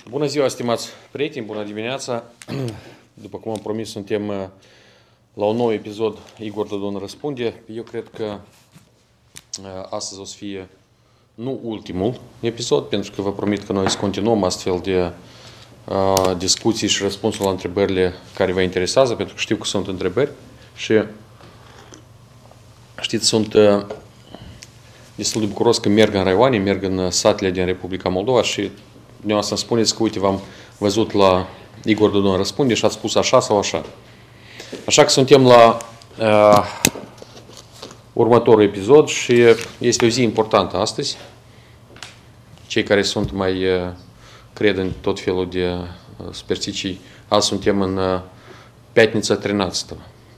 Bună ziua, stimați prieteni, bună dimineața! După cum am promis, suntem la un nou episod Igor Dodon răspunde. Eu cred că astăzi o să fie nu ultimul episod, pentru că vă promit că noi să continuăm astfel de discuții și răspunsul la întrebările care vă interesează, pentru că știu că sunt întrebări și știți, sunt destul de bucuros că merg în raioane, merg în satele din Republica Moldova și dumneavoastră îmi spuneți că, uite, v-am văzut la Igor Dodon răspunde și ați spus așa sau așa. Așa că suntem la următorul episod și este o zi importantă astăzi. Cei care sunt mai cred în tot felul de superstiții, azi suntem în Piatnița 13.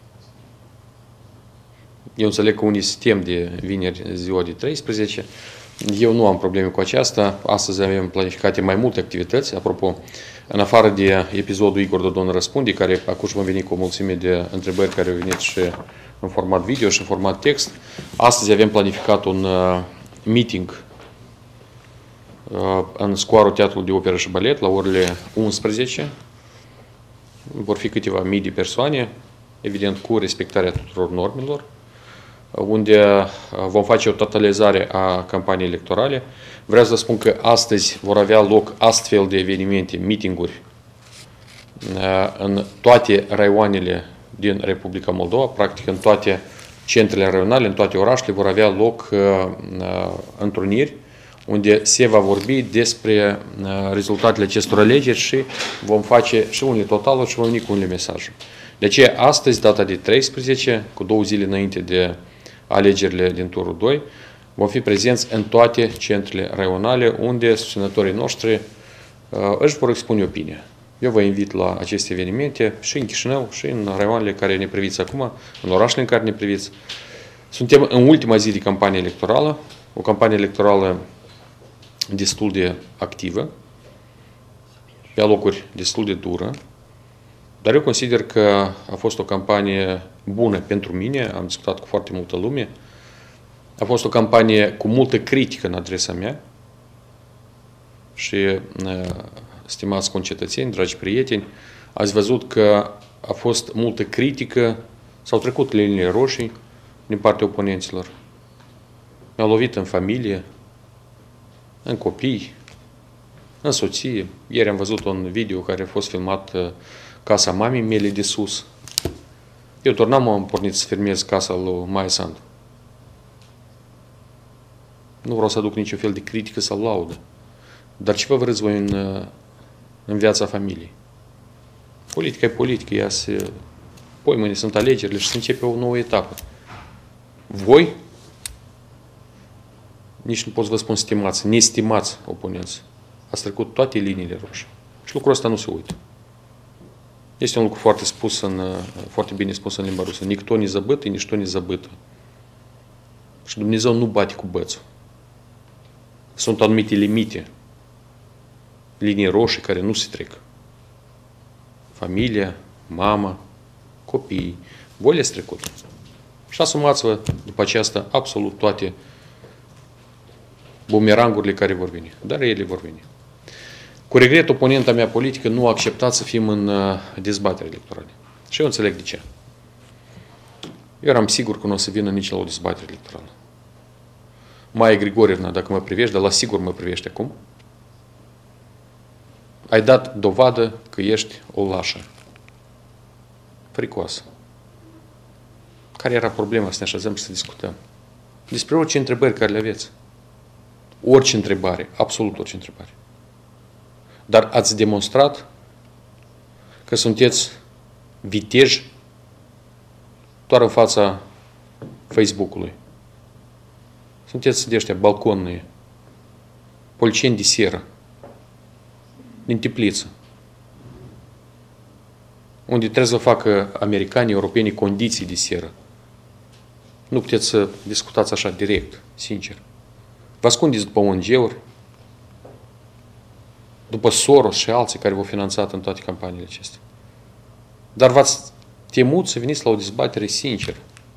Eu înțeleg că unii se tem de vineri ziua de 13. Eu nu am probleme cu aceasta. Astăzi avem planificate mai multe activități. Apropo, în afară de episodul Igor Dodon răspunde, care acum va veni cu o mulțime de întrebări care au venit și în format video și în format text, astăzi avem planificat un meeting în scoarul Teatrului de Operă și Balet la orele 11. Vor fi câteva mii de persoane, evident cu respectarea tuturor normelor, unde vom face o totalizare a campaniei electorale. Vreau să spun că astăzi vor avea loc astfel de evenimente, meeting-uri în toate raioanele din Republica Moldova, practic în toate centrele raionale, în toate orașele vor avea loc întruniri unde se va vorbi despre rezultatele acestor alegeri și vom face și unele totaluri și vom veni cu unele mesaje. De aceea, astăzi, data de 13, cu 2 zile înainte de alegerile din turul 2, vom fi prezenți în toate centrele raionale unde susținătorii noștri își vor expune opinia. Eu vă invit la aceste evenimente și în Chișinău, și în raioanele care ne priviți acum, în orașele în care ne priviți. Suntem în ultima zi de campanie electorală, o campanie electorală destul de activă, pe locuri destul de dură, dar eu consider că a fost o campanie bună pentru mine, am discutat cu foarte multă lume, a fost o campanie cu multă critică în adresa mea și, stimați concetățeni, dragi prieteni, ați văzut că a fost multă critică, s-au trecut liniile roșii din partea oponenților. Mi-au lovit în familie, în copii, în soție. Ieri am văzut un video care a fost filmat casa mamei mele de sus. Eu doar n-am pornit să filmez casa lui Maia Sandu. Nu vreau să aduc niciun fel de critică sau laudă. Dar ce vă vreți voi în viața familiei? Politica e politică, ea se... Poi mâine sunt alegerile și se începe o nouă etapă. Voi, nici nu pot să vă spun stimați, nestimați oponenți, ați trecut toate liniile roșii. Și lucrul ăsta nu se uită. Este un lucru foarte bine spus în limba rusă. Nicto не забыто, nici не забыто. Și Dumnezeu nu bate cu bățul. Sunt anumite limite, linii roșii care nu se trec. Familia, mama, copiii, voi le-ați trecut. Și asumați-vă după aceasta absolut toate bumerangurile care vor veni. Dar ele vor veni. Cu regret, oponenta mea politică nu a acceptat să fim în dezbatere electorale. Și eu înțeleg de ce. Eu eram sigur că nu o să vină nici la o dezbatere electorală. Maia Grigorievna, dacă mă privești, dar la sigur mă privești acum, ai dat dovadă că ești o lașă. Fricoasă. Care era problema să ne așezăm și să discutăm? Despre orice întrebări care le aveți. Orice întrebare, absolut orice întrebare. Dar ați demonstrat că sunteți viteji doar în fața Facebook-ului. Sunteți de ăștia balconные, policieni de seră, din Tepliță, unde trebuie să facă americanii, europenii condiții de seră. Nu puteți să discutați așa direct, sincer. Vă ascundeți după ONG-uri, după Soros și alții care v-au finanțat în toate campaniile acestea. Dar v-ați temut să veniți la o dezbatere sinceră.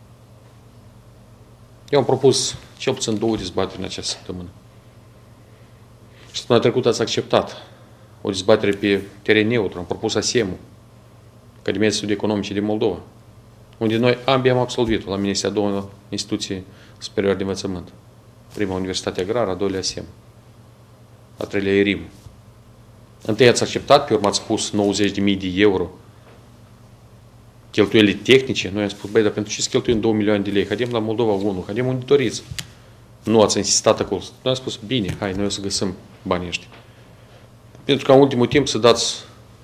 Eu am propus cel puțin 2 dezbateri în această săptămână. Și săptămâna trecută ați acceptat o dezbatere pe teren neutru. Am propus ASEM-ul, Academia de Studii Economice din Moldova, unde noi ambii am absolvit la Ministeria două instituții superioare de învățământ. Prima Universitate Agrară, a doilea ASEM, a treilea ERIM. Întâi ați acceptat, pe urmă ați spus 90.000 de euro cheltuielile tehnice. Noi am spus, băi, dar pentru ce să cheltuim 2 milioane de lei? Haidem la Moldova 1, haidem unde doriți. Nu ați insistat acolo. Noi am spus, bine, hai, noi o să găsim banii ăștia. Pentru ca în ultimul timp să dați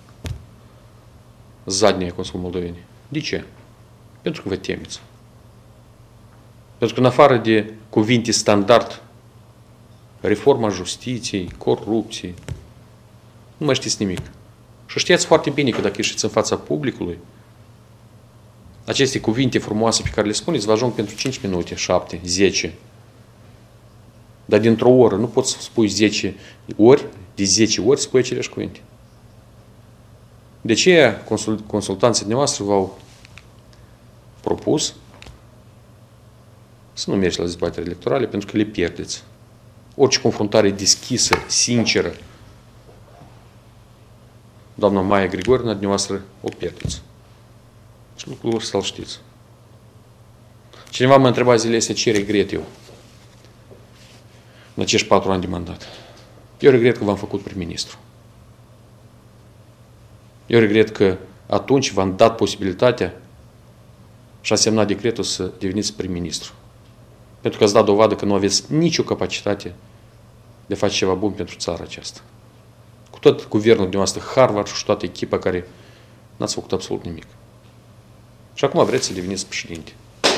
zadnie, cum spun moldovenii. De ce? Pentru că vă temeți. Pentru că în afară de cuvinte standard, reforma justiției, corupție, nu mai știți nimic. Și știați foarte bine că dacă ieșiți în fața publicului, aceste cuvinte frumoase pe care le spuneți vă ajung pentru 5 minute, 7, 10. Dar dintr-o oră nu poți să spui 10 ori, de 10 ori spui aceleași cuvinte. De ce consultanții dumneavoastră v-au propus să nu mergeți la dezbateri electorale, pentru că le pierdeți. Orice confruntare deschisă, sinceră, doamna Maia Grigorina, dumneavoastră o pierdeți. Și lucrul să-l știți. Cineva mă întreba zilele astea ce regret eu în acești 4 ani de mandat. Eu regret că v-am făcut prim-ministru. Eu regret că atunci v-am dat posibilitatea și a semnat decretul să deveniți prim-ministru. Pentru că ați dat dovadă că nu aveți nicio capacitate de a face ceva bun pentru țara aceasta. Cu tot guvernul dumneavoastră, Harvard și toată echipa care n-ați făcut absolut nimic. Și acum vreți să deveniți președinte.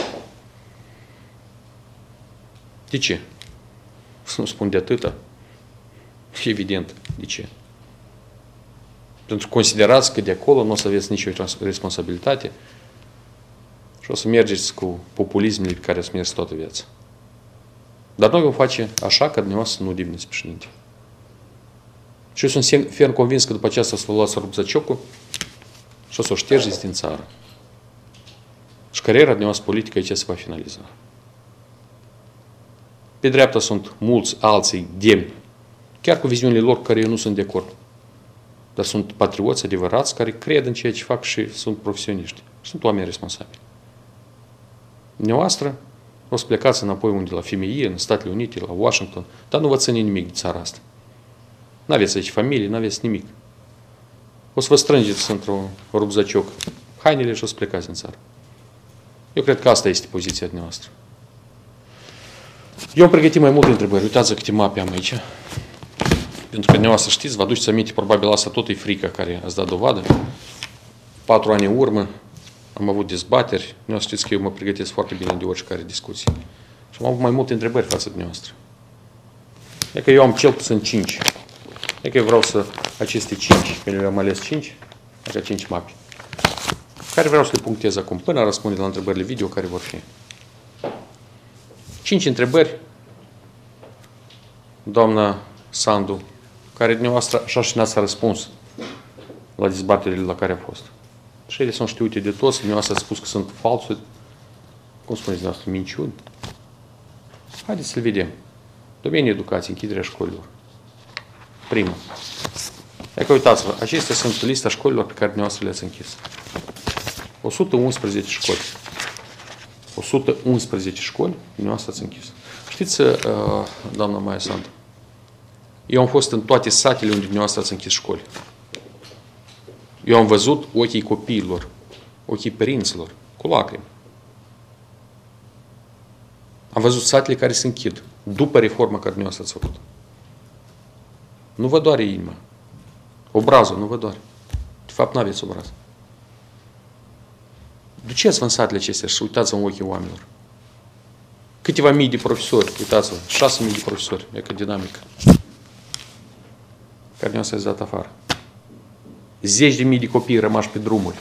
De ce? Să nu spun de atâta. Evident. De ce? Pentru că considerați că de acolo nu o să aveți nicio responsabilitate și o să mergeți cu populismele pe care ați mers toată viața. Dar noi vom face așa ca dumneavoastră să nu deveniți președinte. Și eu sunt ferm convins că după aceasta o să vă luați rupzăciocul și o să o ștergeți din țară. Și cariera dumneavoastră politică aici se va finaliza. Pe dreapta sunt mulți alții demni, chiar cu viziunile lor care eu nu sunt de acord. Dar sunt patrioți adevărați care cred în ceea ce fac și sunt profesioniști. Sunt oameni responsabili. Dumneavoastră o să plecați înapoi unde la FMI, în Statele Unite, la Washington, dar nu vă ține nimic de țara asta. N-aveți aici familie, n-aveți nimic. O să vă strângeți într-un rupzăcioc hainele și o să plecați în țară. Eu cred că asta este poziția dumneavoastră. Eu am pregătit mai multe întrebări. Uitați câte mape am aici. Pentru că dumneavoastră știți, vă aduceți aminte, probabil asta tot e frica care ați dat dovadă. 4 ani în urmă am avut dezbateri. Dumneavoastră știți că eu mă pregătesc foarte bine de oricare discuție. Și am avut mai multe întrebări față de dumneavoastră. E că eu am cel puțin 5. E că eu vreau să aceste 5, că eu am ales 5, așa 5 mape, care vreau să le punctez acum, până a răspunde la întrebările video care vor fi. 5 întrebări, doamna Sandu, care dumneavoastră așa și n-ați răspuns la dezbaterile la care a fost. Și ele sunt știute de toți, dumneavoastră ați spus că sunt false, cum spuneți dumneavoastră, minciuni. Haideți să-l vedem. Domeniul educației, închiderea școlilor. Prima. E că uitați-vă, acestea sunt lista școlilor pe care dumneavoastră le-ați închis. 111 școli. 111 școli, dumneavoastră ați închis. Știți, doamna Maia Sandu, eu am fost în toate satele unde dumneavoastră ați închis școli. Eu am văzut ochii copiilor, ochii părinților, cu lacrimi. Am văzut satele care se închid, după reforma care dumneavoastră ați făcut. Nu vă doare inima. Obrazul nu vă doare. De fapt, n-aveți obraz. Duceți-vă în satele acestea și uitați-vă în ochii oamenilor. Câteva mii de profesori, uitați-vă, 6.000 de profesori, e că dinamică, care ne-au să dat afară. 10.000 de copii rămași pe drumuri.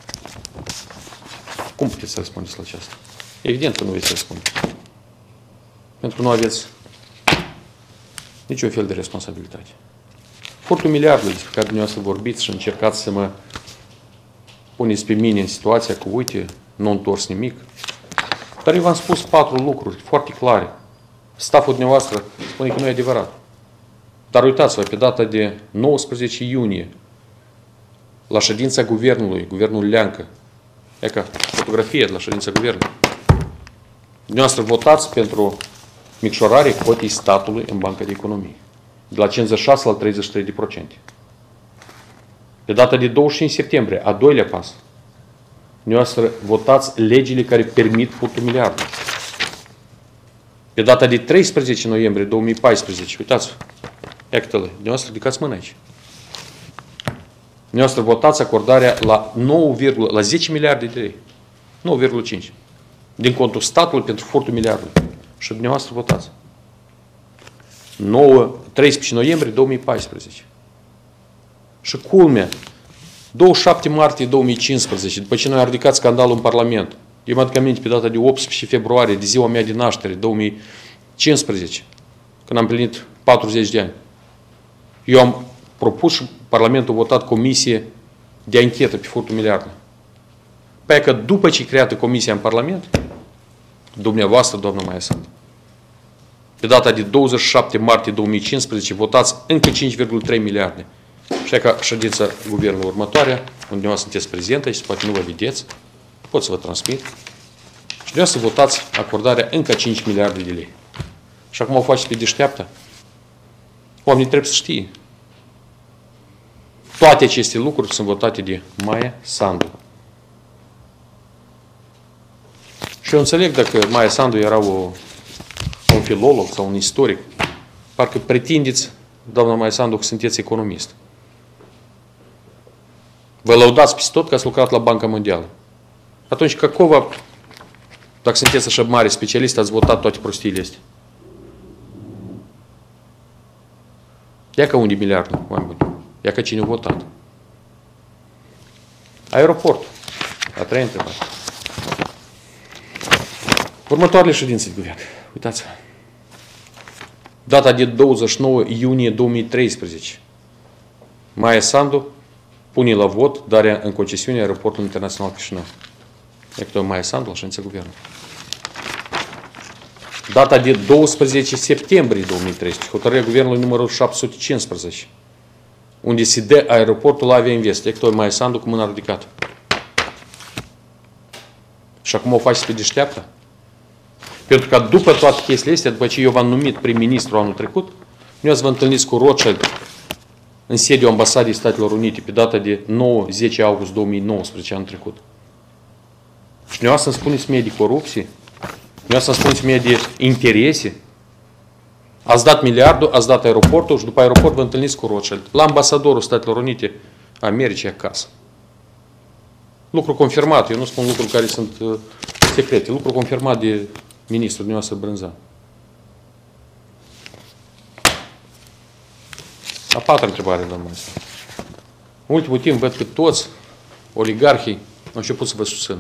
Cum puteți să răspundeți la aceasta? Evident că nu veți răspunde. Pentru că nu aveți niciun fel de responsabilitate. Furtul miliardului despre care dumneavoastră vorbiți și încercați să mă puneți pe mine în situația că, uite, nu întors nimic. Dar eu v-am spus 4 lucruri foarte clare. Staful dumneavoastră spune că nu e adevărat. Dar uitați-vă, pe data de 19 iunie, la ședința guvernului, guvernul Leancă, e ca fotografie de la ședința guvernului, dumneavoastră votați pentru micșorarea cotii statului în Banca de Economie, de la 56 la 33%. Pe data de 25 septembrie, a doilea pas, dumneavoastră votați legile care permit furtul miliardului. Pe data de 13 noiembrie 2014, uitați-vă, actele, dumneavoastră ridicați mâna aici. Dumneavoastră votați acordarea la 10 miliarde de lei, 9,5, din contul statului pentru furtul miliardului. Și dumneavoastră votați. 13 noiembrie 2014. Și culmea, 27 martie 2015, după ce noi am ridicat scandalul în Parlament, eu mă aduc aminte pe data de 18 februarie, de ziua mea de naștere, 2015, când am plinit 40 de ani, eu am propus și Parlamentul a votat comisie de anchetă pe furtul miliardului. Păi că după ce e creată comisia în Parlament, dumneavoastră, doamnă Maia Sandu, pe data de 27 martie 2015, votați încă 5,3 miliarde. Și ca ședința guvernului următoare, unde dumneavoastră sunteți prezentă și poate nu vă vedeți, pot să vă transmit. Și dumneavoastră votați acordarea încă 5 miliarde de lei. Și acum o faceți pe deșteaptă. Oamenii trebuie să știe. Toate aceste lucruri sunt votate de Maia Sandu. Și eu înțeleg dacă Maia Sandu era un filolog sau un istoric, parcă pretindeți, doamna Maia Sandu, că sunteți economist. Vă lăudați peste tot că ați lucrat la Banca Mondială. Atunci, dacă sunteți așa mare specialist, ați votat toate prostiile astea. Ia ca unde miliarde, oameni buni. Ia ca cine a votat. Aeroportul. A treia întrebare. Următoarele ședințe de guvern. Uitați-vă. Data de 29 iunie 2013. Maia Sandu pune la vot darea în concesiune aeroportului internațional Chișinău. E că Maia Sandu la ședința guvernului. Data de 12 septembrie 2013. Hotărârea guvernului numărul 715. Unde se dă aeroportul la Aviainvest. E că Maia Sandu cu mâna ridicată. Și acum o faceți pe deșteaptă? Pentru că după toate chestiile astea, după ce eu v-am numit prim-ministru anul trecut, nu ați vă întâlniți cu Rothschild în sediul Ambasadei Statelor Unite pe data de 9-10 august 2019 anul trecut. Și nu să-mi spuneți mie de corupție, nu să-mi spuneți mie de interese. Ați dat miliardul, ați dat aeroportul și după aeroport vă întâlniți cu Rothschild la ambasadorul Statelor Unite Americii acasă. Lucru confirmat, eu nu spun lucruri care sunt secrete, lucru confirmat de ministrul dumneavoastră Brânzan. A patra întrebare, doamnă. În ultimul timp văd că toți oligarhii au început să vă susțină.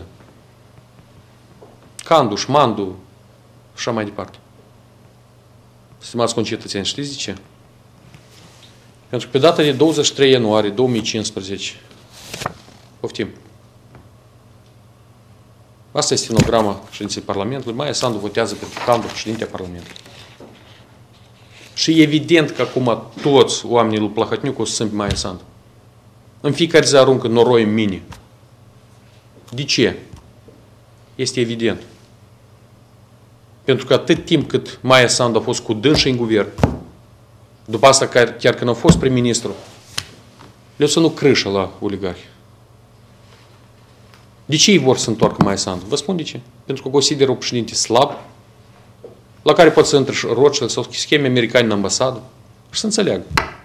Candu, Șmandu și așa mai departe. Stimați concetățeni, știți de ce? Pentru că pe data de 23 ianuarie 2015, poftim, asta este stenograma ședinței Parlamentului, Maia Sandu votează pentru Candu, președintea Parlamentului. Și e evident că acum toți oamenii lui Plahotniuc o să sunt Maia Sandu. În fiecare zi aruncă noroi în mine. De ce? Este evident. Pentru că atât timp cât Maia Sandu a fost cu dânsă în guvern, după asta chiar când a fost prim-ministru, le-o să nu crâșă la oligarhi. De ce ei vor să întoarcă Maia Sandu? Vă spun de ce. Pentru că consideră o președinte slab, la care pot să intre Rothschild sau scheme americane în ambasadă și să înțeleagă.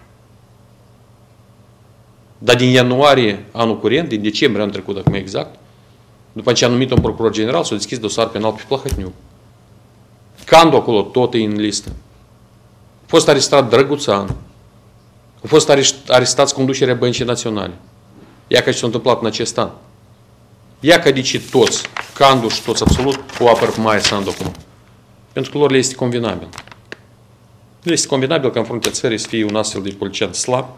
Dar din ianuarie anul curent, din decembrie anul trecut, dacă mai exact, după ce a numit un procuror general, s-a deschis dosar penal pe Plahotniuc. Candu acolo tot e în listă. A fost arestat Drăguțan. A fost arestați conducerea Băncii Naționale. Ia că ce s-a întâmplat în acest an. Ia că de ce toți, Candu și toți absolut, o apără pe Maia Sandu acum. Pentru că lor le este convenabil. Le este convenabil ca în fruntea țării să fie un astfel de politician slab,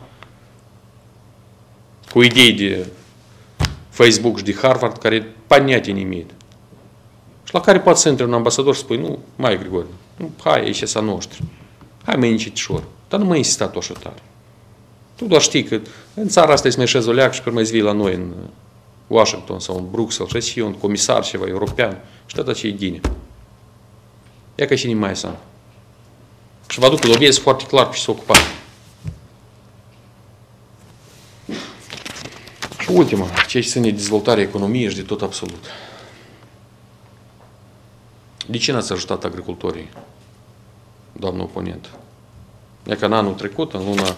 cu idei de Facebook și de Harvard, care понятия не имеет. Și la care poate să intre un ambasador și spui, nu, mai Grigore, nu, hai, ești ăsta noștri. Hai, mă încetișor. Dar nu mă insista tot așa tare. Tu doar știi că în țara asta îi smeșezi o leac și pe urmă îți vii la noi în Washington sau în Bruxelles și eu un comisar ceva european și tot ce e ghine. Ia că și nimeni mai sunt. Și vă aduc că lobiezi foarte clar și s-a ocupat. Și ultima, ce ține de dezvoltarea economiei și de tot absolut. De ce n-ați ajutat agricultorii, doamnă oponent? E că în anul trecut, în luna,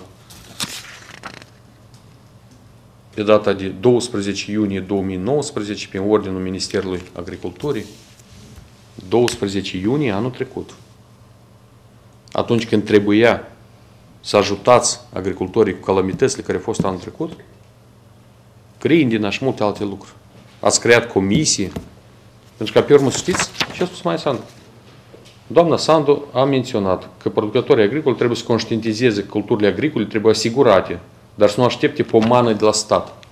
pe data de 12 iunie 2019, prin ordinul Ministerului Agriculturii, 12 iunie anul trecut, atunci când trebuia să ajutați agricultorii cu calamitățile care au fost anul trecut, grindina și multe alte lucruri. Ați creat comisii, pentru că pe urmă știți ce a spus mai Sandu. Doamna Sandu a menționat că producătorii agricoli trebuie să conștientizeze că culturile agricole trebuie asigurate, dar să nu aștepte pomană de la stat.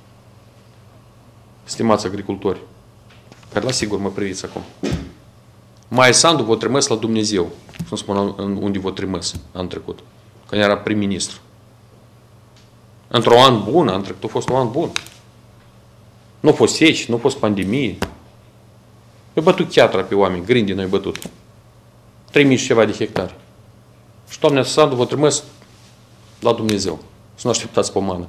Stimați agricultori, care la sigur mă priviți acum. Mai Sandu v-a trimis la Dumnezeu, să-mi spun unde v-a trimis anul trecut, când era prim-ministru. Într-un an bun, anul trecut a fost un an bun. Nu a fost seci, nu a fost pandemie. Eu bătut chiatra pe oameni, grindina i bătut. 3000 și ceva de hectare. Și doamna Sandu v-a trimis la Dumnezeu. Să nu așteptați pomană.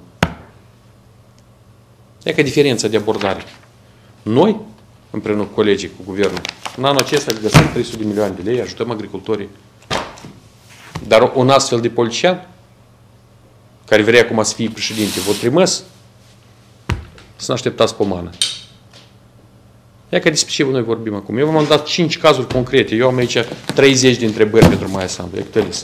E că diferența de abordare. Noi, împreună cu colegii, cu guvernul, în anul acesta găsim 300 de milioane de lei, ajutăm agricultorii. Dar un astfel de politician, care vrea acum să fie președinte, v-a trimis să nu așteptați pomană. Ia că despre ce noi vorbim acum. Eu v-am dat 5 cazuri concrete. Eu am aici 30 de întrebări pentru Maia Sandu.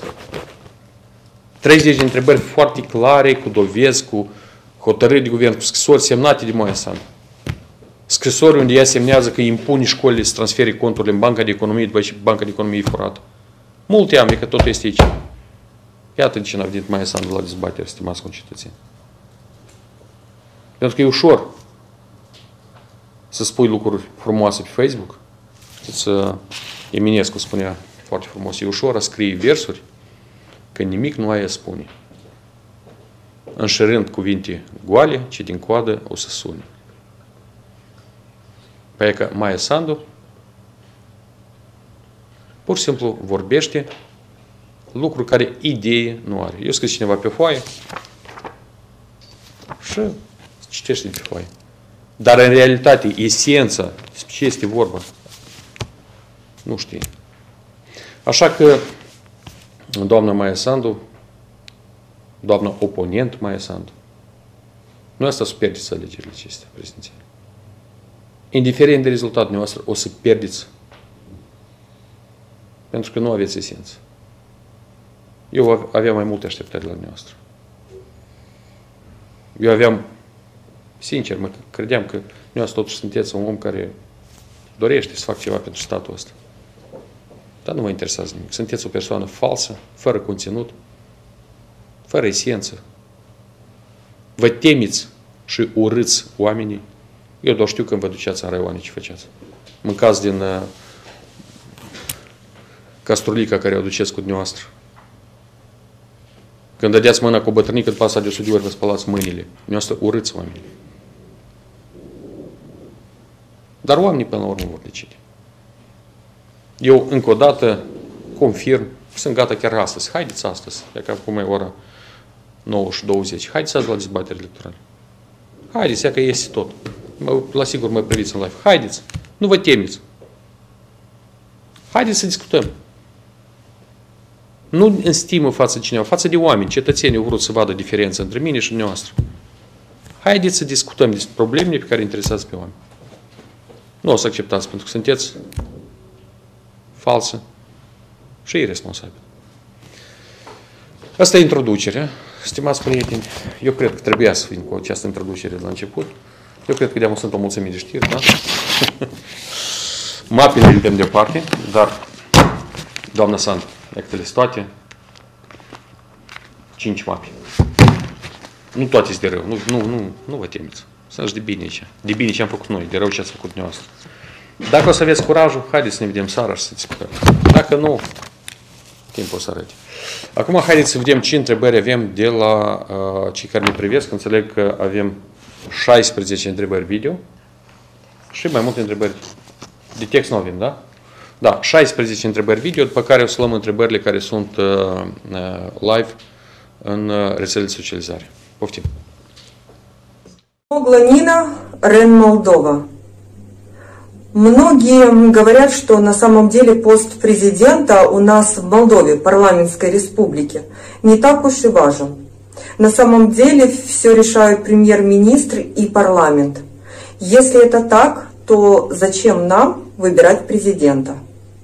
30 de întrebări foarte clare, cu dovezi, cu hotărâri de guvern, cu scrisori semnate de Maia Sandu. Scrisori unde ea semnează că impune școlile să transfere conturile în Banca de Economie, după ce Banca de Economie e furată. Multe am, că totul este aici. Iată de ce n-a venit Maia Sandu la dezbatere, stimați concetățeni. Pentru că e ușor să spui lucruri frumoase pe Facebook. Știți, Eminescu spunea foarte frumos, e ușor a scrie versuri că nimic nu ai a spune. Înșerând cuvinte goale, ce din coadă o să sune. Păi că Maia Sandu pur și simplu vorbește lucruri care idee nu are. Eu scris cineva pe foaie și citește pe foaie. Dar în realitate, esența, despre ce este vorba, nu știe. Așa că, doamna Maia Sandu, doamna oponent Maia Sandu, nu asta să pierdeți alegerile acestea prezidențiale. Indiferent de rezultatul noastră, o să pierdeți. Pentru că nu aveți esență. Eu aveam mai multe așteptări la noastră. Eu aveam, sincer, mă credeam că noastră totuși sunteți un om care dorește să fac ceva pentru statul ăsta. Dar nu mă interesează nimic. Sunteți o persoană falsă, fără conținut, fără esență. Vă temeți și urâți oamenii. Eu doar știu când vă duceați în raioane ce făceați. Mâncați din castrulica care o duceți cu dumneavoastră. Când dădeați mâna cu o bătrânică, după asta de 100 de ori vă spălați mâinile. Dumneavoastră urâți oamenii. Dar oamenii până la urmă vor decide. Eu încă o dată confirm, sunt gata chiar astăzi. Haideți astăzi, e că acum e ora 9:20. Haideți azi la dezbatere electorale. Haideți, ia că iese tot. La sigur mă priviți în live. Haideți, nu vă temeți. Haideți să discutăm. Nu în stimă față de cineva, față de oameni. Cetățenii au vrut să vadă diferența între mine și dumneavoastră. Haideți să discutăm despre problemele pe care interesează pe oameni. Nu o să acceptați, pentru că sunteți falsă și irresponsabil. Asta e introducerea. Stimați prieteni, eu cred că trebuia să fim cu această introducere la început. Eu cred că de-am sunt o mulțime de știri, da? Mapele le dăm deoparte, dar doamna Sandu, actele toate, 5 mape. Nu toate sunt de rău, nu vă temeți. Sunt și de bine aici. De bine ce am făcut noi, de rău ce ați făcut dumneavoastră. Dacă o să aveți curajul, haideți să ne vedem seara și să discutăm. Dacă nu, timpul o să arăte. Acum haideți să vedem ce întrebări avem de la cei care ne privesc. Înțeleg că avem 16 întrebări video și mai multe întrebări de text nu avem, da? Da, 16 întrebări video, după care o să luăm întrebările care sunt live în rețelele de socializare. Poftim! Нина, РЕН Молдова. Многие говорят, что на самом деле пост президента у нас в Молдове, парламентской республике, не так уж и важен. На самом деле все решают премьер-министр и парламент. Если это так, то зачем нам выбирать президента?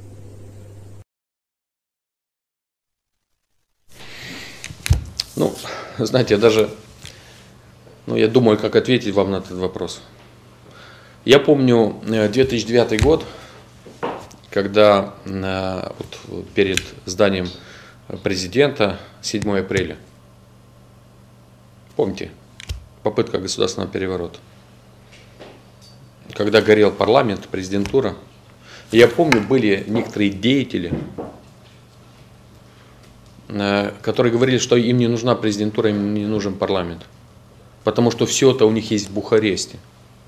Ну, знаете, я думаю, как ответить вам на этот вопрос. Я помню 2009 год, когда перед зданием президента 7 апреля, помните, попытка государственного переворота, когда горел парламент, президентура, я помню, были некоторые деятели, которые говорили, что им не нужна президентура, им не нужен парламент, потому что все это у них есть в Бухаресте.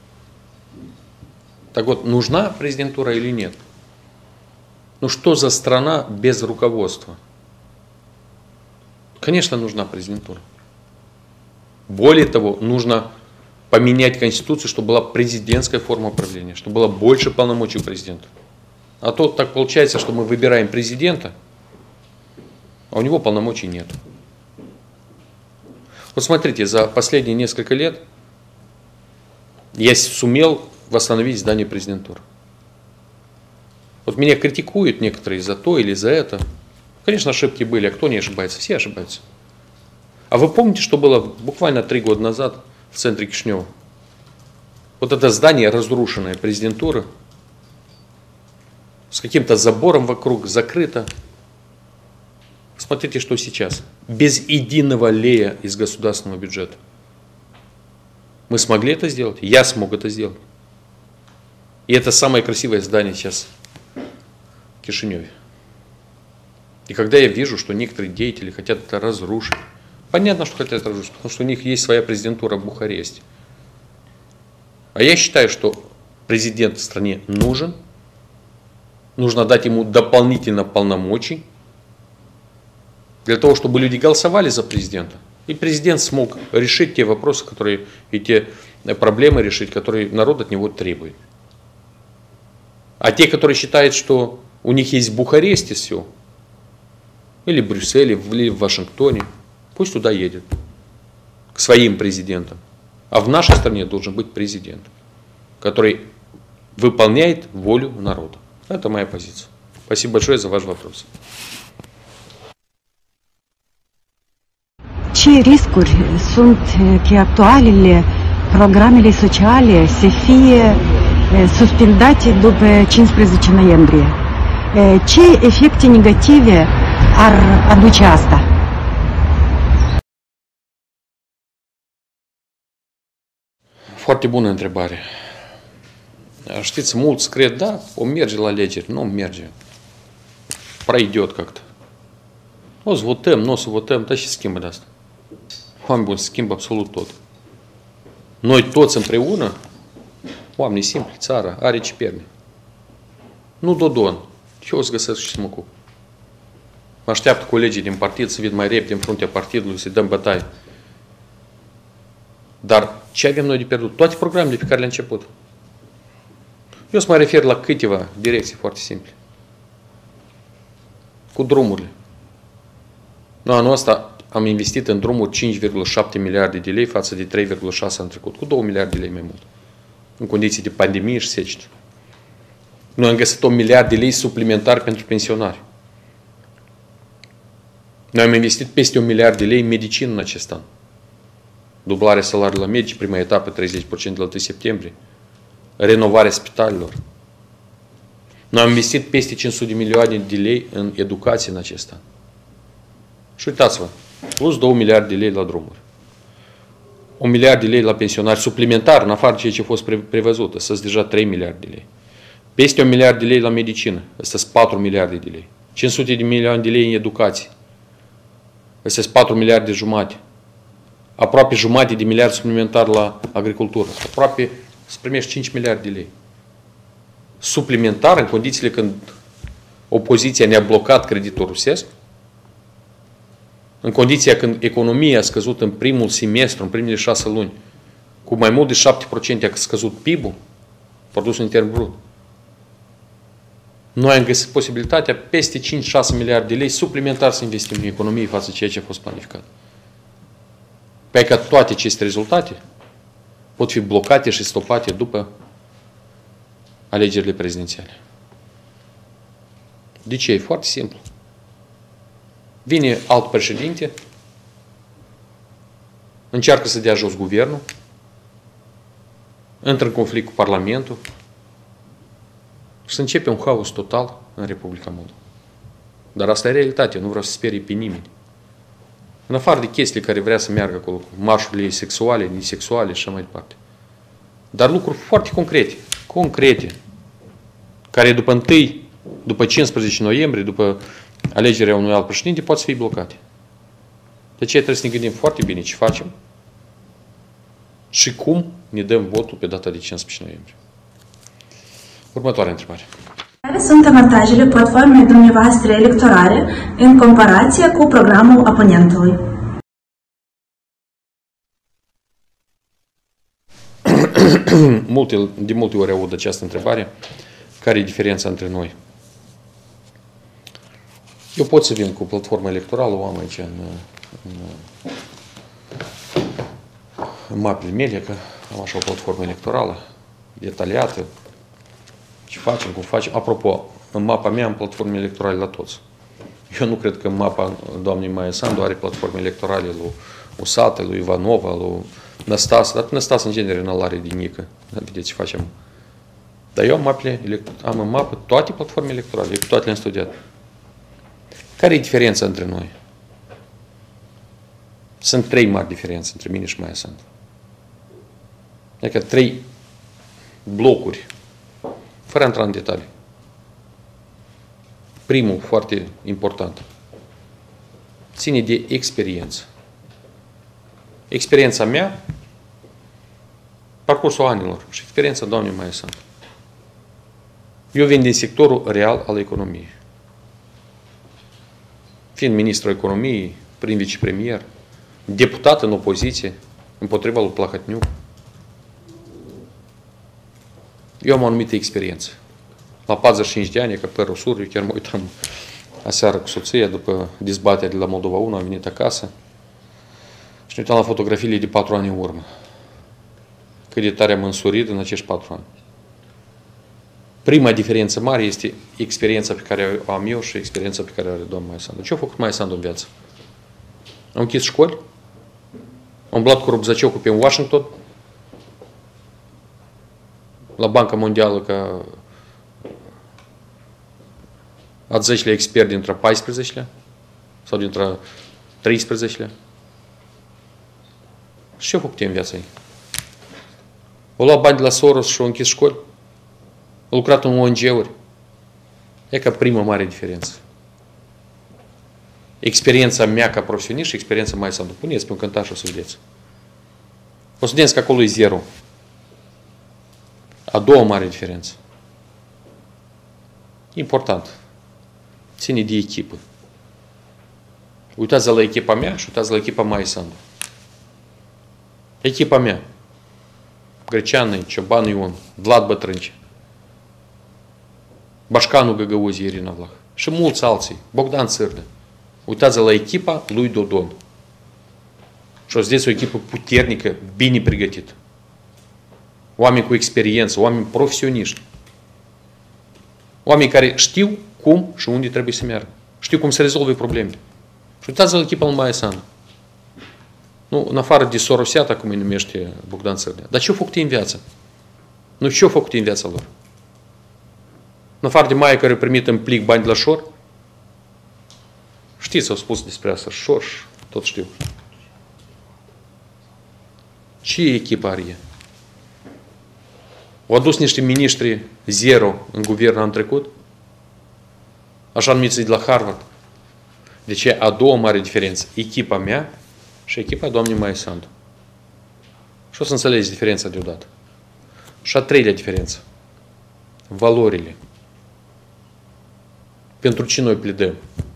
Так вот, нужна президентура или нет? Ну что за страна без руководства? Конечно, нужна президентура. Более того, нужно поменять Конституцию, чтобы была президентская форма правления, чтобы было больше полномочий у президента. А то так получается, что мы выбираем президента, а у него полномочий нет. Вот смотрите, за последние несколько лет я сумел восстановить здание президентуры. Вот меня критикуют некоторые за то или за это. Конечно, ошибки были, а кто не ошибается? Все ошибаются. А вы помните, что было буквально 3 года назад в центре Кишинева? Вот это здание, разрушенное, президентура, с каким-то забором вокруг, закрыто. Смотрите, что сейчас. Без единого лея из государственного бюджета. Мы смогли это сделать? Я смог это сделать. И это самое красивое здание сейчас в Кишиневе. И когда я вижу, что некоторые деятели хотят это разрушить, понятно, что хотят разрушить, потому что у них есть своя президентура в Бухаресте. А я считаю, что президент в стране нужен, нужно дать ему дополнительно полномочий, для того, чтобы люди голосовали за президента. И президент смог решить те вопросы, которые, и те проблемы решить, которые народ от него требует. А те, которые считают, что у них есть в Бухаресте все, или в Брюсселе, или в Вашингтоне, пусть туда едет, к своим президентам. А в нашей стране должен быть президент, который выполняет волю народа. Это моя позиция. Спасибо большое за ваш вопрос. Ce riscuri sunt că actualele programele sociale să fie suspendate după 15 noiembrie? Ce efecte negative ar aduce asta? Foarte bună întrebare. Știți, mulți cred, da, o merge la alegeri, nu merge. Пройдет как-то. O să votăm, nu o să votăm, dar și schimbă de asta. Oameni buni, schimbă absolut tot. Noi toți împreună, oamenii simpli, țara, are ce pierde. Nu Dodon. Eu o să găsesc și să mă ocup. Mă așteaptă colegii din partid să vin mai repede în fruntea partidului, să-i dăm bătaie. Dar ce avem noi de pierdut? Toate programele pe care le-am început. Eu să mă refer la câteva direcții foarte simple. Cu drumurile. No, anul ăsta am investit în drumuri 5,7 miliarde de lei față de 3,6 în trecut, cu 2 miliarde de lei mai mult, în condiții de pandemie și secetă. Noi am găsit 1 miliard de lei suplimentar pentru pensionari. Noi am investit peste 1 miliard de lei în medicină în acest an. Dublarea salariului la medici, prima etapă 30% de la 1 septembrie. Renovarea spitalelor. Noi am investit peste 500 de milioane de lei în educație în acest an. Și uitați-vă, plus 2 miliarde de lei la drumuri. 1 miliard de lei la pensionari suplimentar, în afară ceea ce a fost prevăzut. Sunt deja 3 miliarde de lei. Peste 1 miliard de lei la medicină. Astea sunt 4 miliarde de lei. 500 de milioane de lei în educație. Astea sunt 4 miliarde jumate. Aproape jumate de miliard suplimentar la agricultură. Aproape să primești 5 miliarde de lei. Suplimentar în condițiile când opoziția ne-a blocat creditul rusesc, în condiția când economia a scăzut în primul semestru, în primele 6 luni, cu mai mult de 7% a scăzut PIB-ul, produsul intern brut. Noi am găsit posibilitatea peste 5-6 miliarde de lei suplimentar să investim în economie față de ceea ce a fost planificat. Pe că toate aceste rezultate pot fi blocate și stopate după alegerile prezidențiale. De ce? E foarte simplu. Vine alt președinte, încearcă să dea jos guvernul, intră în conflict cu Parlamentul și să începe un haos total în Republica Moldova. Dar asta e realitate, nu vreau să sperie pe nimeni. În afară de chestii care vrea să meargă acolo, marșurile sexuale, nesexuale și așa mai departe. Dar lucruri foarte concrete, care după 15 noiembrie, după alegerea unui alt președinte, pot să fie blocate. De aceea trebuie să ne gândim foarte bine ce facem și cum ne dăm votul pe data de 15 noiembrie. Următoarea întrebare. Care sunt avantajele platformei dumneavoastră electorale în comparație cu programul oponentului? De multe ori aud această întrebare. Care e diferența între noi? Eu pot să vin cu platforma electorală, o am aici în mapele mele, că am așa o platformă electorală detaliată. Ce facem, cum facem. Apropo, în mapa mea am platforme electorale la toți. Eu nu cred că în mapa doamnei Maia Sandu are platforme electorale lui Usate, lui Ivanova, lui Năstase, dar Năstase în genere nu are de nică. Vedeți ce facem. Dar eu am în mapă toate platformele electorale, eu toate le-am studiat. Care e diferența între noi? Sunt 3 mari diferențe între mine și Maia Sandu. Adică 3 blocuri, fără a intra în detalii. Primul, foarte important, ține de experiență. Experiența mea, parcursul anilor și experiența doamnei Maia Sandu. Eu vin din sectorul real al economiei. Fiind ministrul economiei, prim vicepremier, deputat în opoziție, împotriva lui Plahotniuc, eu am o anumită experiență. La 45 de ani, ca pe Rosur, eu chiar mă uitam aseară cu soția, după dezbaterea de la Moldova 1, am venit acasă și ne uitam la fotografiile de 4 ani în urmă. Cât de tare am însurit în acești 4 ani. Prima diferență mare este experiența pe care o am eu și experiența pe care o are doamna Maia Sandu. Ce a făcut Maia Sandu în viață? Am închis școli, am umblat cu rupzaciocu pe Washington, la Banca Mondială ca a 10-lea expert dintre 14-lea sau dintre 13-lea. Și ce a făcut în viața ei? O luat bani de la Soros și a închis școli. A lucrat în ONG-uri. E ca prima mare diferență. Experiența mea ca profesionist și experiența Maia Sandu. Puneți pe un cântar și o să vedeți. O să vedeți că acolo e zero. A doua mare diferență. Important. Ține de echipă. Uitați la echipa mea și uitați la echipa Maia Sandu. Echipa mea. Greceanu, Cioban Ion, Vlad Bătrânce, Bașcanu Găgăuzi, Irina Vlah și mulți alții, Bogdan Țârdă. Uitați la echipa lui Dodon. Și o să vedeți o echipă puternică, bine pregătită. Oameni cu experiență, oameni profesioniști. Oameni care știu cum și unde trebuie să meargă. Știu cum să rezolve probleme. Și uitați la echipa lui Maia Sandu. Nu, în afară de Sorosiata, cum îi numește Bogdan Țârdea. Dar ce-au făcut ei în viață? Nu, ce-au făcut ei în viața lor? În afară de Maia care a primit în plic bani de la Șor? Știți, au spus despre asta. Șor, tot știu. Ce echipă are ea? Au adus niște miniștri zero în guvern anul trecut? Așa numiți de la Harvard. Deci e a doua mare diferență. Echipa mea și echipa doamnei Maia Sandu. Și o să înțelegeți diferența deodată. Și a treilea diferență. Valorile. Pentru ce noi pledăm?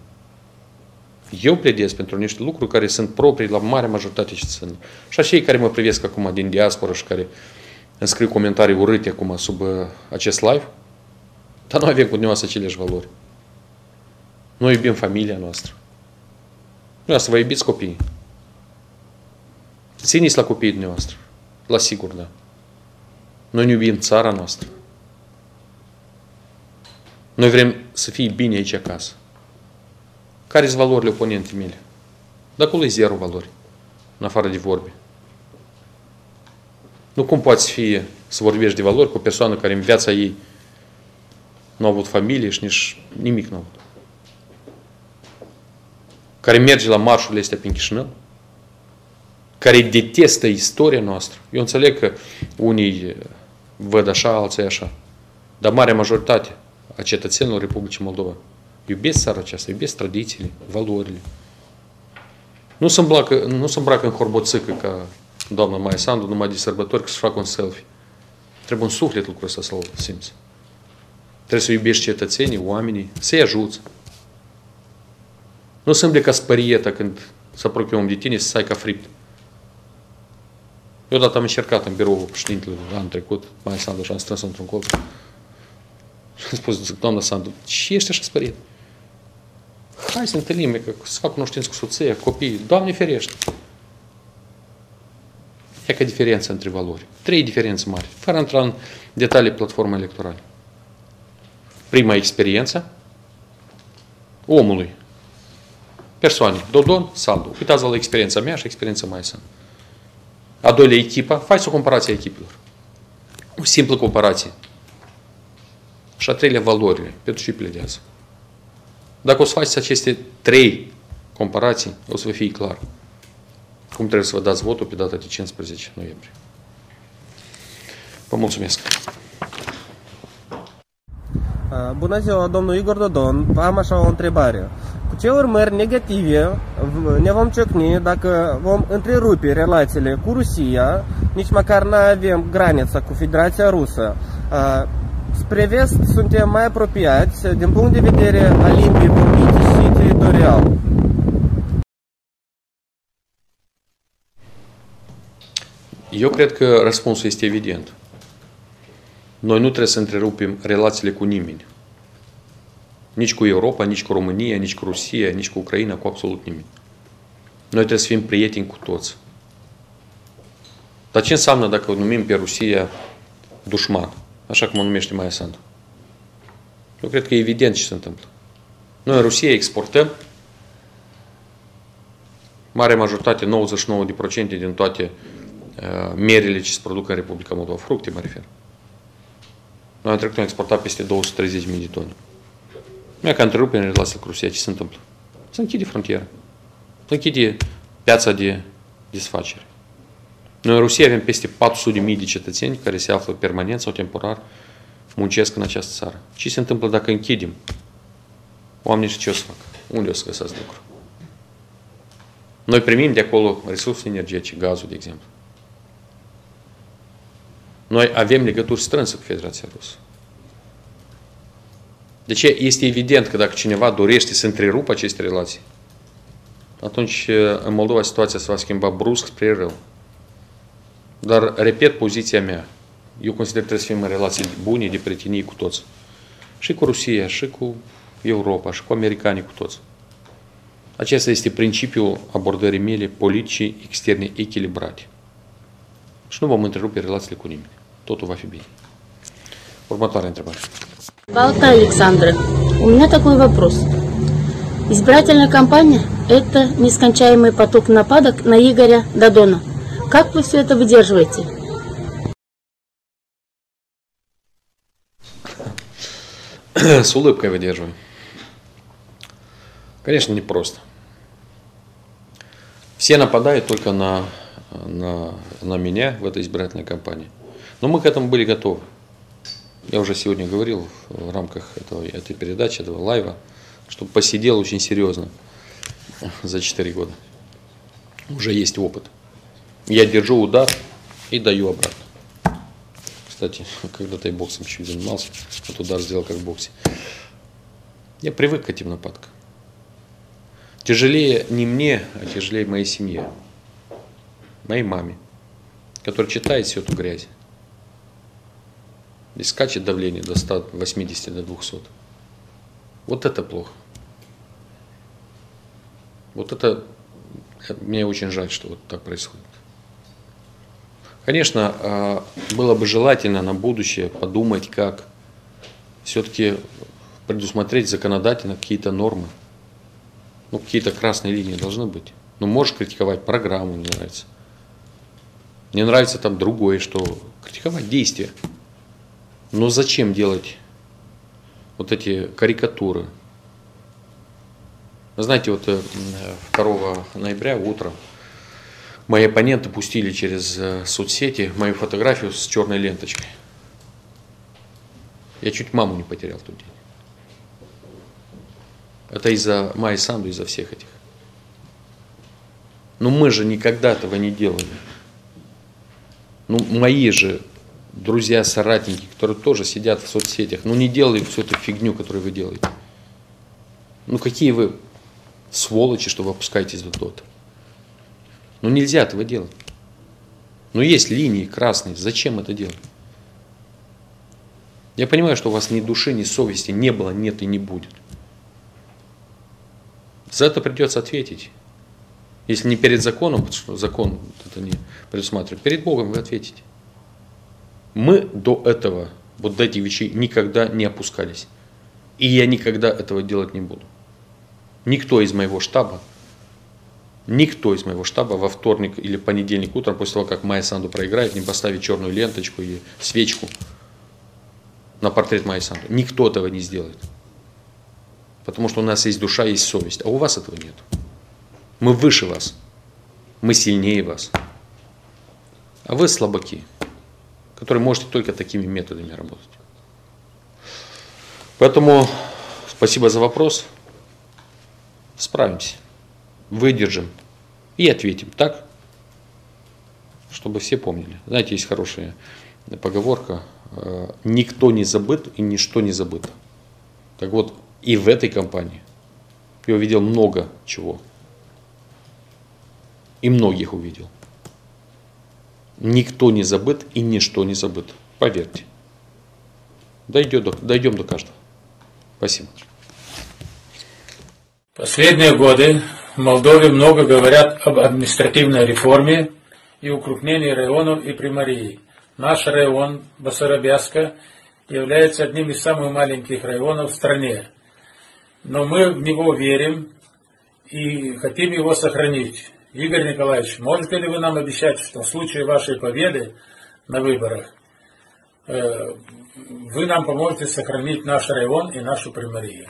Eu pledez pentru niște lucruri care sunt proprii la marea majoritate cetățenilor. Și a cei care mă privesc acum din diaspora și care îmi scriu comentarii urâte acum sub acest live, dar noi avem cu dumneavoastră aceleași valori. Noi iubim familia noastră. Dumneavoastră vă iubiți copiii. Țineți la copiii dumneavoastră. La sigur, da. Noi ne iubim țara noastră. Noi vrem să fie bine aici acasă. Care sunt valorile oponentei mele? De acolo e zero valori, în afară de vorbe. Nu cum poți fi să vorbești de valori cu o persoană care în viața ei nu a avut familie și nici nimic nu a avut. Care merge la marșurile astea prin Chișinău, care detestă istoria noastră. Eu înțeleg că unii văd așa, alții așa. Dar marea majoritate a cetățenilor Republicii Moldova iubesc țara aceasta, iubesc tradițiile, valorile. Nu se îmbracă în horboțică ca doamna Maia Sandu, numai de sărbători, că să facă un selfie. Trebuie un suflet lucrul ăsta să-l simți. Trebuie să iubești cetățenii, oamenii, să-i ajuți. Nu se îmble ca spărieta când se apropie om de tine să stai ca fript. Eu odată am încercat în biroul președintelui anul trecut, Maia Sandu, și am strâns într-un colț. Și am spus, doamna Sandu, ce ești așa spăriet? Hai să întâlnim, să fac cunoștință cu soția, copiii. Doamne ferește! E ca diferența între valori. 3 diferențe mari, fără a intra în detalii platformei electorale. Prima, experiență omului, persoane, Dodon, Sandu. Uitați la experiența mea și experiența Maia Sandu. A doilea, echipa. Faceți o comparație a echipelor. O simplă comparație. Și a treilea, valorile. Pentru ce pledează. Dacă o să faceți aceste 3 comparații, o să vă fie clar cum trebuie să vă dați votul pe data de 15 noiembrie. Vă mulțumesc! Bună ziua, domnul Igor Dodon. Am așa o întrebare. Cu ce urmări negative ne vom ciocni dacă vom întrerupe relațiile cu Rusia, nici măcar nu avem granița cu Federația Rusă? Spre vest suntem mai apropiați din punct de vedere al limbii vorbite și teritorial. Eu cred că răspunsul este evident. Noi nu trebuie să întrerupem relațiile cu nimeni. Nici cu Europa, nici cu România, nici cu Rusia, nici cu Ucraina, cu absolut nimeni. Noi trebuie să fim prieteni cu toți. Dar ce înseamnă dacă numim pe Rusia dușman? Așa cum o numește Maia Sandu. Eu cred că e evident ce se întâmplă. Noi în Rusia exportăm mare majoritate, 99% din toate merele ce se produc în Republica Moldova. Fructe, mă refer. Noi în trecut am exportat peste 230.000 de tone. Noi ca întrerupem relația cu Rusia, ce se întâmplă? Se închide frontiera. Se închide piața de desfacere. Noi în Rusia avem peste 400.000 de cetățeni care se află permanent sau temporar, muncesc în această țară. Ce se întâmplă dacă închidem? Oamenii și ce o să facă? Unde o să găsească lucru? Noi primim de acolo resurse energetice, gazul, de exemplu. Noi avem legături strânse cu Federația Rusă. Deci este evident că dacă cineva dorește să întrerupă aceste relații, atunci în Moldova situația se va schimba brusc spre rău. Dar, repet, poziția mea. Eu consider că trebuie să fim în relații bune, de prietenie cu toți. Și cu Rusia, și cu Europa, și cu americanii, cu toți. Acesta este principiul abordării mele politice externe echilibrate. Și nu vom întrerupe relațiile cu nimeni. Totul va fi bine. Următoarea întrebare. Балта Александра, у меня такой вопрос. Избирательная кампания – это нескончаемый поток нападок на Игоря Додона. Как вы все это выдерживаете? С улыбкой выдерживаю. Конечно, непросто. Все нападают только на меня в этой избирательной кампании. Но мы к этому были готовы. Я уже сегодня говорил в рамках этой передачи, этого лайва, что посидел очень серьезно за 4 года. Уже есть опыт. Я держу удар и даю обратно. Кстати, когда-то я боксом чуть занимался, вот удар сделал как в боксе. Я привык к этим нападкам. Тяжелее не мне, а тяжелее моей семье. Моей маме, которая читает всю эту грязь. И скачет давление до 180, до 200. Вот это плохо. Вот это, мне очень жаль, что вот так происходит. Конечно, было бы желательно на будущее подумать, как все-таки предусмотреть законодательно какие-то нормы. Ну, какие-то красные линии должны быть. Ну, можешь критиковать программу, не нравится. Не нравится там другое, что критиковать действия. Но зачем делать вот эти карикатуры? Вы знаете, вот 2 ноября утром мои оппоненты пустили через соцсети мою фотографию с черной ленточкой. Я чуть маму не потерял в тот день. Это из-за Майи Санду, из-за всех этих. Но мы же никогда этого не делали. Ну, мои же друзья, соратники, которые тоже сидят в соцсетях, ну не делают всю эту фигню, которую вы делаете. Ну какие вы сволочи, что вы опускаетесь в тот. Ну нельзя этого делать. Но есть линии красные, зачем это делать? Я понимаю, что у вас ни души, ни совести не было, нет и не будет. За это придется ответить. Если не перед законом, потому что закон это не предусматривает, перед Богом вы ответите. Мы до этого, вот до этих вещей никогда не опускались. И я никогда этого делать не буду. Никто из моего штаба во вторник или понедельник утром, после того, как Майя Санду проиграет, не поставит черную ленточку и свечку на портрет Майи Санду. Никто этого не сделает. Потому что у нас есть душа, есть совесть. А у вас этого нет. Мы выше вас. Мы сильнее вас. А вы слабаки, которые можете только такими методами работать. Поэтому спасибо за вопрос. Справимся. Выдержим и ответим так, чтобы все помнили. Знаете, есть хорошая поговорка: никто не забыт и ничто не забыто. Так вот, и в этой кампании я увидел много чего. И многих увидел. Никто не забыт и ничто не забыто. Поверьте. Дойдем до каждого. Спасибо. Последние годы в Молдове много говорят об административной реформе и укрупнении районов и примарий. Наш район Басарабяска является одним из самых маленьких районов в стране. Но мы в него верим и хотим его сохранить. Игорь Николаевич, можете ли вы нам обещать, что в случае вашей победы на выборах вы нам поможете сохранить наш район и нашу примарию?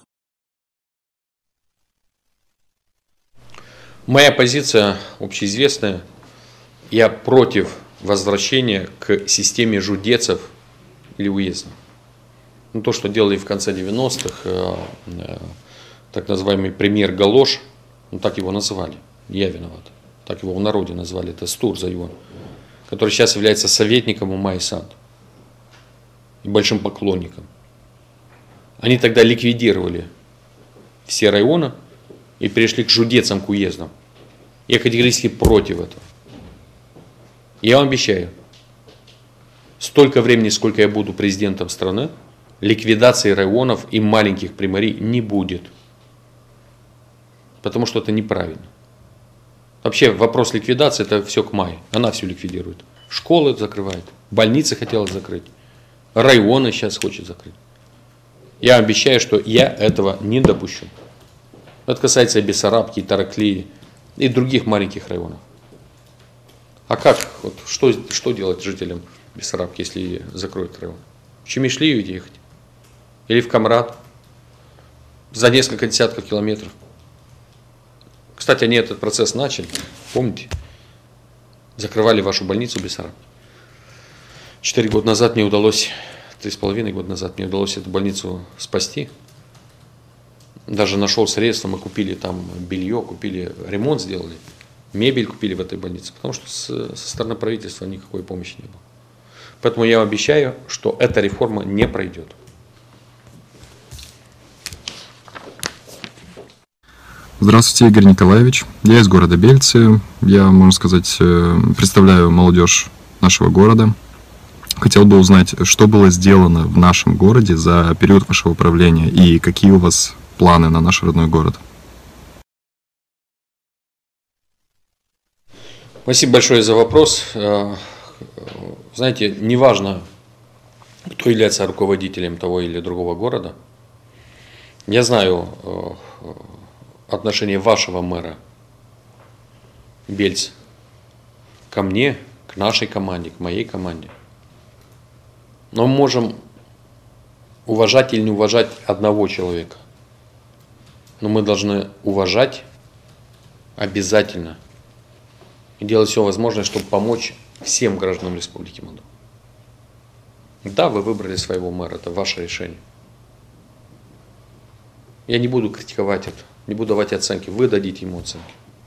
Моя позиция общеизвестная. Я против возвращения к системе жудецов или уездов. Ну, то, что делали в конце 90-х, так называемый премьер Галош, ну, так его называли, я виноват, так его в народе назвали, это Стур Зайвон, который сейчас является советником у Майи Санду и большим поклонником. Они тогда ликвидировали все районы и перешли к жудецам, к уездам. Я категорически против этого. Я вам обещаю, столько времени, сколько я буду президентом страны, ликвидации районов и маленьких примарий не будет. Потому что это неправильно. Вообще вопрос ликвидации — это все к Майе. Она все ликвидирует. Школы закрывает, больницы хотела закрыть, районы сейчас хочет закрыть. Я обещаю, что я этого не допущу. Это касается и Бессарабки, и Тараклии, и других маленьких районов. А как? Вот, что делать жителям Бессарабки, если закроют район? В Чемишлию ехать? Или в Камрад? За несколько десятков километров. Кстати, они этот процесс начали. Помните? Закрывали вашу больницу в Бессарабке. 4 года назад мне удалось, 3,5 года назад мне удалось эту больницу спасти. даже нашел средства, мы купили там белье, купили, ремонт сделали, мебель купили в этой больнице, потому что со стороны правительства никакой помощи не было. Поэтому я обещаю, что эта реформа не пройдет. Здравствуйте, Игорь Николаевич. Я из города Бельцы. Я, можно сказать, представляю молодежь нашего города. Хотел бы узнать, что было сделано в нашем городе за период вашего управления и какие у вас планы на наш родной город. Спасибо большое за вопрос. Знаете, неважно, кто является руководителем того или другого города. Я знаю отношение вашего мэра Бельц ко мне, к нашей команде, к моей команде. Но мы можем уважать или не уважать одного человека. Но мы должны уважать обязательно и делать все возможное, чтобы помочь всем гражданам Республики Молдова. Да, вы выбрали своего мэра, это ваше решение. Я не буду критиковать это, не буду давать оценки, вы дадите ему оценки.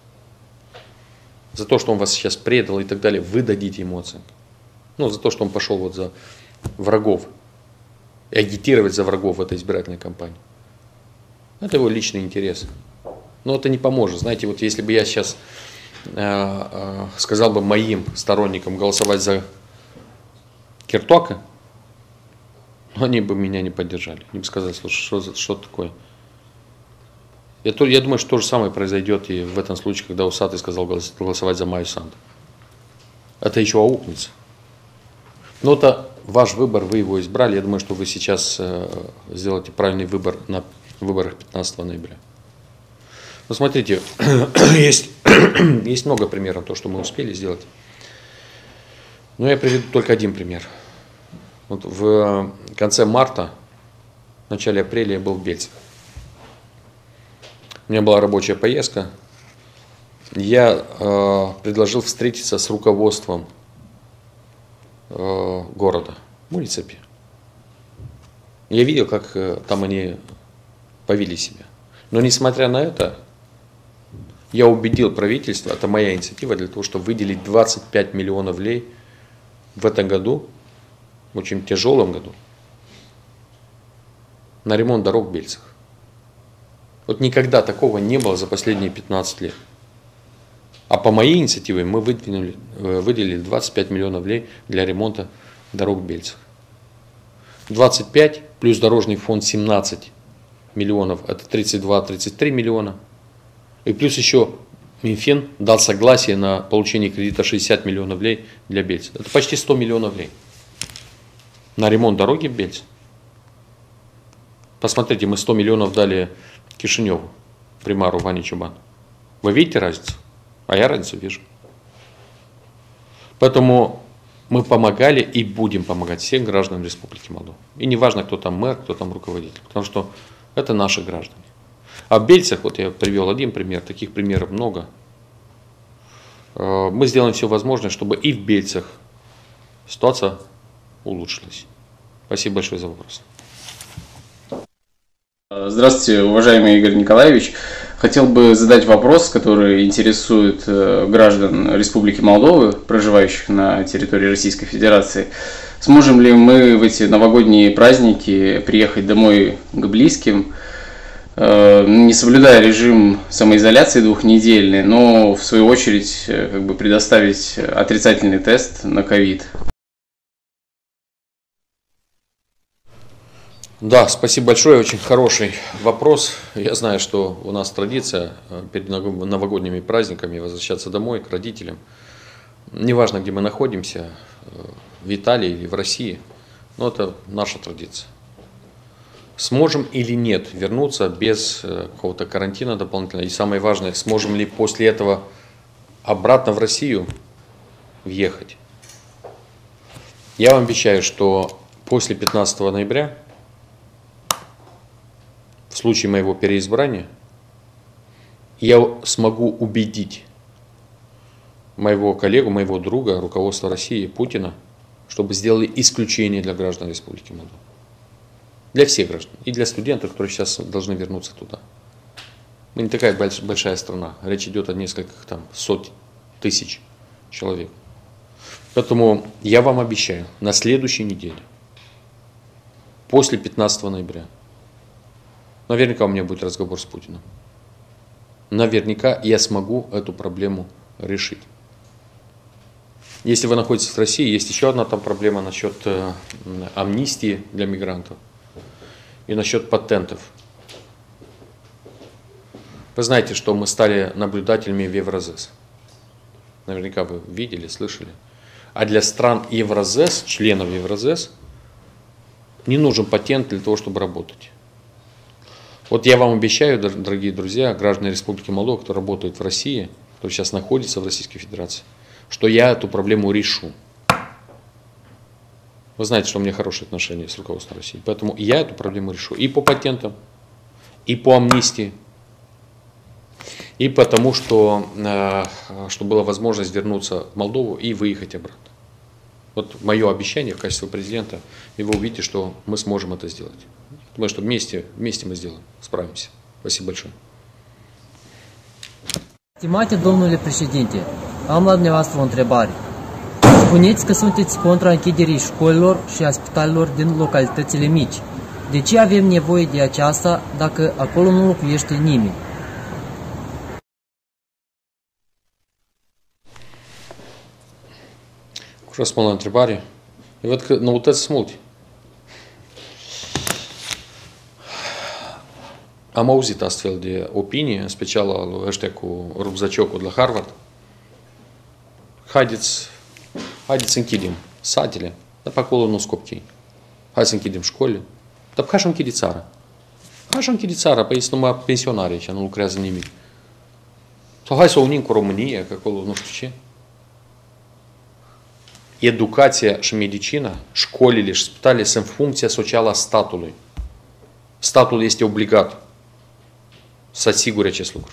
За то, что он вас сейчас предал и так далее, вы дадите ему оценки. Ну, за то, что он пошел вот за врагов и агитировать за врагов в этой избирательной кампании. Это его личный интерес. Но это не поможет. Знаете, вот если бы я сейчас сказал бы моим сторонникам голосовать за Кертока, они бы меня не поддержали. Они бы сказали, слушай, что такое? Я думаю, что то же самое произойдет и в этом случае, когда Усатый сказал голосовать за Майю Санду. Это еще аукнется. Но это ваш выбор, вы его избрали. Я думаю, что вы сейчас сделаете правильный выбор на выборах 15 ноября. Ну, смотрите, есть много примеров, то, что мы успели сделать. Но я приведу только один пример. Вот в конце марта, в начале апреля я был в Бельцах. У меня была рабочая поездка. Я предложил встретиться с руководством города, муниципи. Я видел, как там они повели себя. Но несмотря на это, я убедил правительство, это моя инициатива, для того, чтобы выделить 25 миллионов лей в этом году, в очень тяжелом году, на ремонт дорог в Бельцах. Вот никогда такого не было за последние 15 лет. А по моей инициативе мы выделили 25 миллионов лей для ремонта дорог в Бельцах. 25 плюс дорожный фонд 17 миллионов, это 32-33 миллиона. И плюс еще Минфин дал согласие на получение кредита 60 миллионов лей для Бельца. Это почти 100 миллионов лей на ремонт дороги в Бельце. Посмотрите, мы 100 миллионов дали Кишиневу, примару Ване Чубану. Вы видите разницу? А я разницу вижу. Поэтому мы помогали и будем помогать всем гражданам Республики Молдова. И не важно, кто там мэр, кто там руководитель, потому что это наши граждане. А в Бельцах, вот я привел один пример, таких примеров много. Мы сделаем все возможное, чтобы и в Бельцах ситуация улучшилась. Спасибо большое за вопрос. Здравствуйте, уважаемый Игорь Николаевич. Хотел бы задать вопрос, который интересует граждан Республики Молдовы, проживающих на территории Российской Федерации. Сможем ли мы в эти новогодние праздники приехать домой к близким, не соблюдая режим самоизоляции двухнедельный, но в свою очередь предоставить отрицательный тест на ковид? Да, спасибо большое, очень хороший вопрос. Я знаю, что у нас традиция перед новогодними праздниками возвращаться домой к родителям. Неважно, где мы находимся, в Италии или в России, но это наша традиция. Сможем или нет вернуться без какого-то карантина дополнительного? И самое важное, сможем ли после этого обратно в Россию въехать? Я вам обещаю, что после 15 ноября, в случае моего переизбрания, я смогу убедить моего коллегу, моего друга, руководство России, Путина, чтобы сделали исключение для граждан Республики Молдова. Для всех граждан. И для студентов, которые сейчас должны вернуться туда. Мы не такая большая страна. Речь идет о нескольких там сот тысяч человек. Поэтому я вам обещаю, на следующей неделе, после 15 ноября, наверняка у меня будет разговор с Путиным. Наверняка я смогу эту проблему решить. Если вы находитесь в России, есть еще одна там проблема насчет амнистии для мигрантов и насчет патентов. Вы знаете, что мы стали наблюдателями в Евразес. Наверняка вы видели, слышали. А для стран Евразес, членов Евразес, не нужен патент для того, чтобы работать. Вот я вам обещаю, дорогие друзья, граждане Республики Молдова, кто работает в России, кто сейчас находится в Российской Федерации, что я эту проблему решу. Вы знаете, что у меня хорошие отношения с руководством России. Поэтому я эту проблему решу и по патентам, и по амнистии, и потому, что была возможность вернуться в Молдову и выехать обратно. Вот мое обещание в качестве президента, и вы увидите, что мы сможем это сделать. Думаю, что вместе мы сделаем, sправимся. Спасибо большое. Stimate domnule președinte, am la dumneavoastră o întrebare. Spuneți că sunteți contra închiderii școlilor și a spitalelor din localitățile mici. De ce avem nevoie de aceasta dacă acolo nu locuiește nimeni? Cu răspund la întrebare. Eu văd că noutăți sunt multe. Am auzit astfel de opinii, în special al ăștia cu rugzaciocul de la Harvard. Haideți să închidem satele, dar pe acolo nu sunt copii. Hai să închidem școlile, dar hai să închide țara. Hai să închide țara, păi sunt numai pensionari aici, nu lucrează nimic. Sau hai să o unim cu România, că acolo nu știu ce. Educația și medicina, școlile și spitalele sunt funcția socială a statului. Statul este obligat să asigure acest lucru.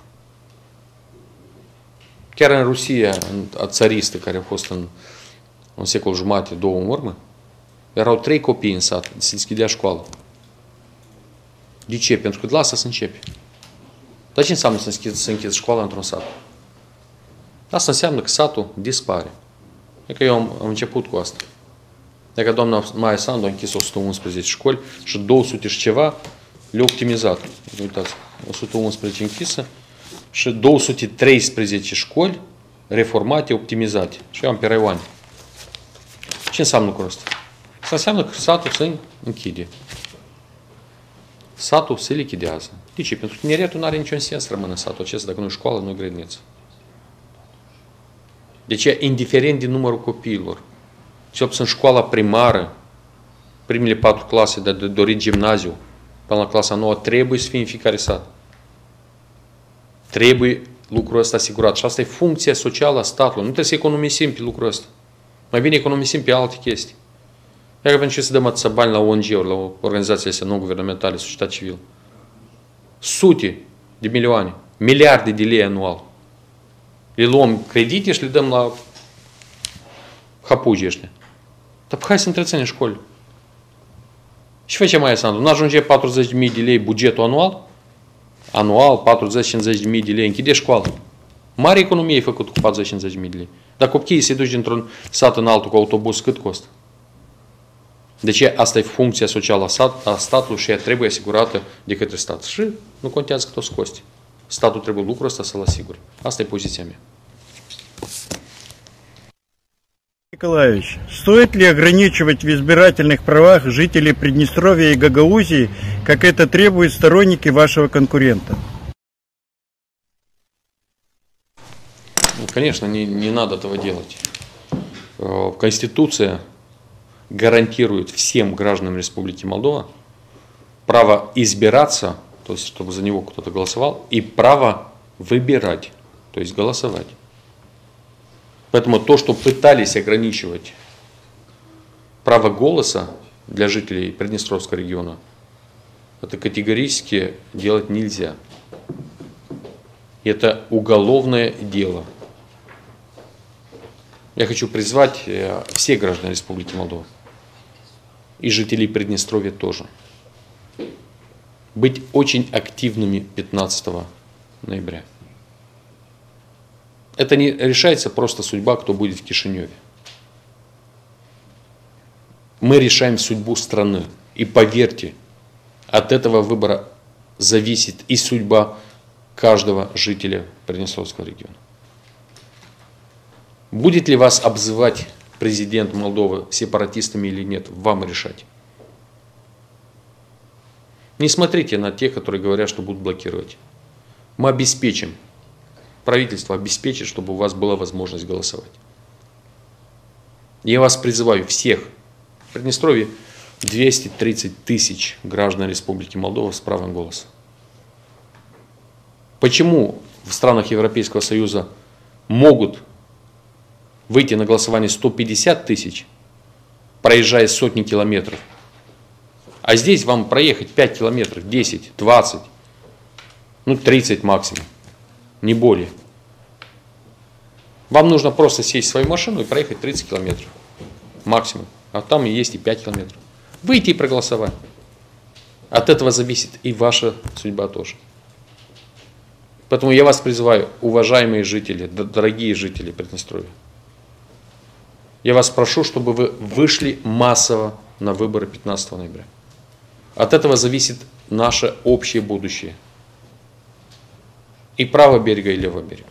Chiar în Rusia, țaristă care a fost în un secol jumate, 2 în urmă, erau 3 copii în sat, se deschidea școală. De ce? Pentru că lasă să începe. Dar ce înseamnă să închizi școala într-un sat? Asta înseamnă că satul dispare. E că eu am început cu asta. E că doamna Maia Sandu a închis 111 școli și 200 și ceva le-a optimizat. Uitați, 111 închise și 213 școli reformate, optimizate. Și eu am pe raioane. Ce înseamnă lucrul ăsta? Asta înseamnă că satul se închide. Satul se lichidează. De ce? Pentru că tineretul nu are niciun sens să rămână în satul acesta dacă nu e școală, nu e grădiniță. Deci, indiferent din numărul copiilor, cel puțin școala primară, primele 4 clase de dorit gimnaziu, până la clasa 9, trebuie să fie în fiecare sat. Trebuie lucrul ăsta asigurat. Și asta e funcția socială a statului. Nu trebuie să economisim pe lucrul ăsta. Mai bine economisim pe alte chestii. Iar pentru ce să dăm atâția bani la ONG-uri, la organizațiile astea non-guvernamentale, societate civilă. Sute de milioane, miliarde de lei anual. Le luăm credite și le dăm la hapugii ăștia. Dar hai să întreținem școli. Și face Maia Sandu? Nu ajunge 40.000 de lei bugetul anual? Anual, 40-50.000 de lei. Închide școală. Mare economie e făcut cu 40-50.000 de lei. Dar copiii se duc dintr-un sat în altul cu autobuz, cât costă? Deci asta e funcția socială a statului și ea trebuie asigurată de către stat. Și nu contează cât o scoste. Statul trebuie lucrul ăsta să-l asigure. Asta e poziția mea. Николаевич, стоит ли ограничивать в избирательных правах жителей Приднестровья и Гагаузии, как это требуют сторонники вашего конкурента? Конечно, не надо этого делать. Конституция гарантирует всем гражданам Республики Молдова право избираться, то есть чтобы за него кто-то голосовал, и право выбирать, то есть голосовать. Поэтому то, что пытались ограничивать право голоса для жителей Приднестровского региона, это категорически делать нельзя. Это уголовное дело. Я хочу призвать всех граждан Республики Молдова и жителей Приднестровья тоже. быть очень активными 15 ноября. Это не решается просто судьба, кто будет в Кишиневе. Мы решаем судьбу страны. И поверьте, от этого выбора зависит и судьба каждого жителя Приднестровского региона. Будет ли вас обзывать президент Молдовы сепаратистами или нет, вам решать. Не смотрите на тех, которые говорят, что будут блокировать. Мы обеспечим, правительство обеспечит, чтобы у вас была возможность голосовать. Я вас призываю всех. В Приднестровье 230 тысяч граждан Республики Молдова с правом голоса. Почему в странах Европейского Союза могут выйти на голосование 150 тысяч, проезжая сотни километров, а здесь вам проехать 5 километров, 10, 20, 30 максимум, не более. Вам нужно просто сесть в свою машину и проехать 30 километров максимум, а там и есть и 5 километров. Выйти и проголосовать. От этого зависит и ваша судьба тоже. Поэтому я вас призываю, уважаемые жители, дорогие жители Приднестровья, я вас прошу, чтобы вы вышли массово на выборы 15 ноября. От этого зависит наше общее будущее. И правого берега, и левого берега.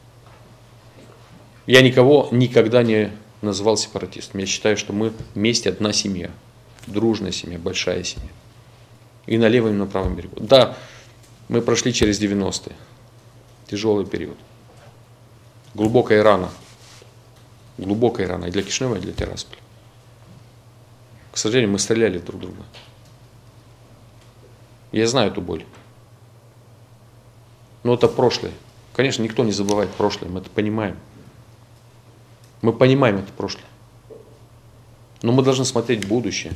Я никого никогда не называл сепаратистом. Я считаю, что мы вместе одна семья. Дружная семья, большая семья. И на левом, и на правом берегу. Да, мы прошли через 90-е. Тяжелый период. Глубокая рана. Глубокая рана и для Кишинева, и для Тирасполя. К сожалению, мы стреляли друг в друга. Я знаю эту боль. Но это прошлое. Конечно, никто не забывает прошлое, мы это понимаем. Мы понимаем это прошлое. Но мы должны смотреть в будущее.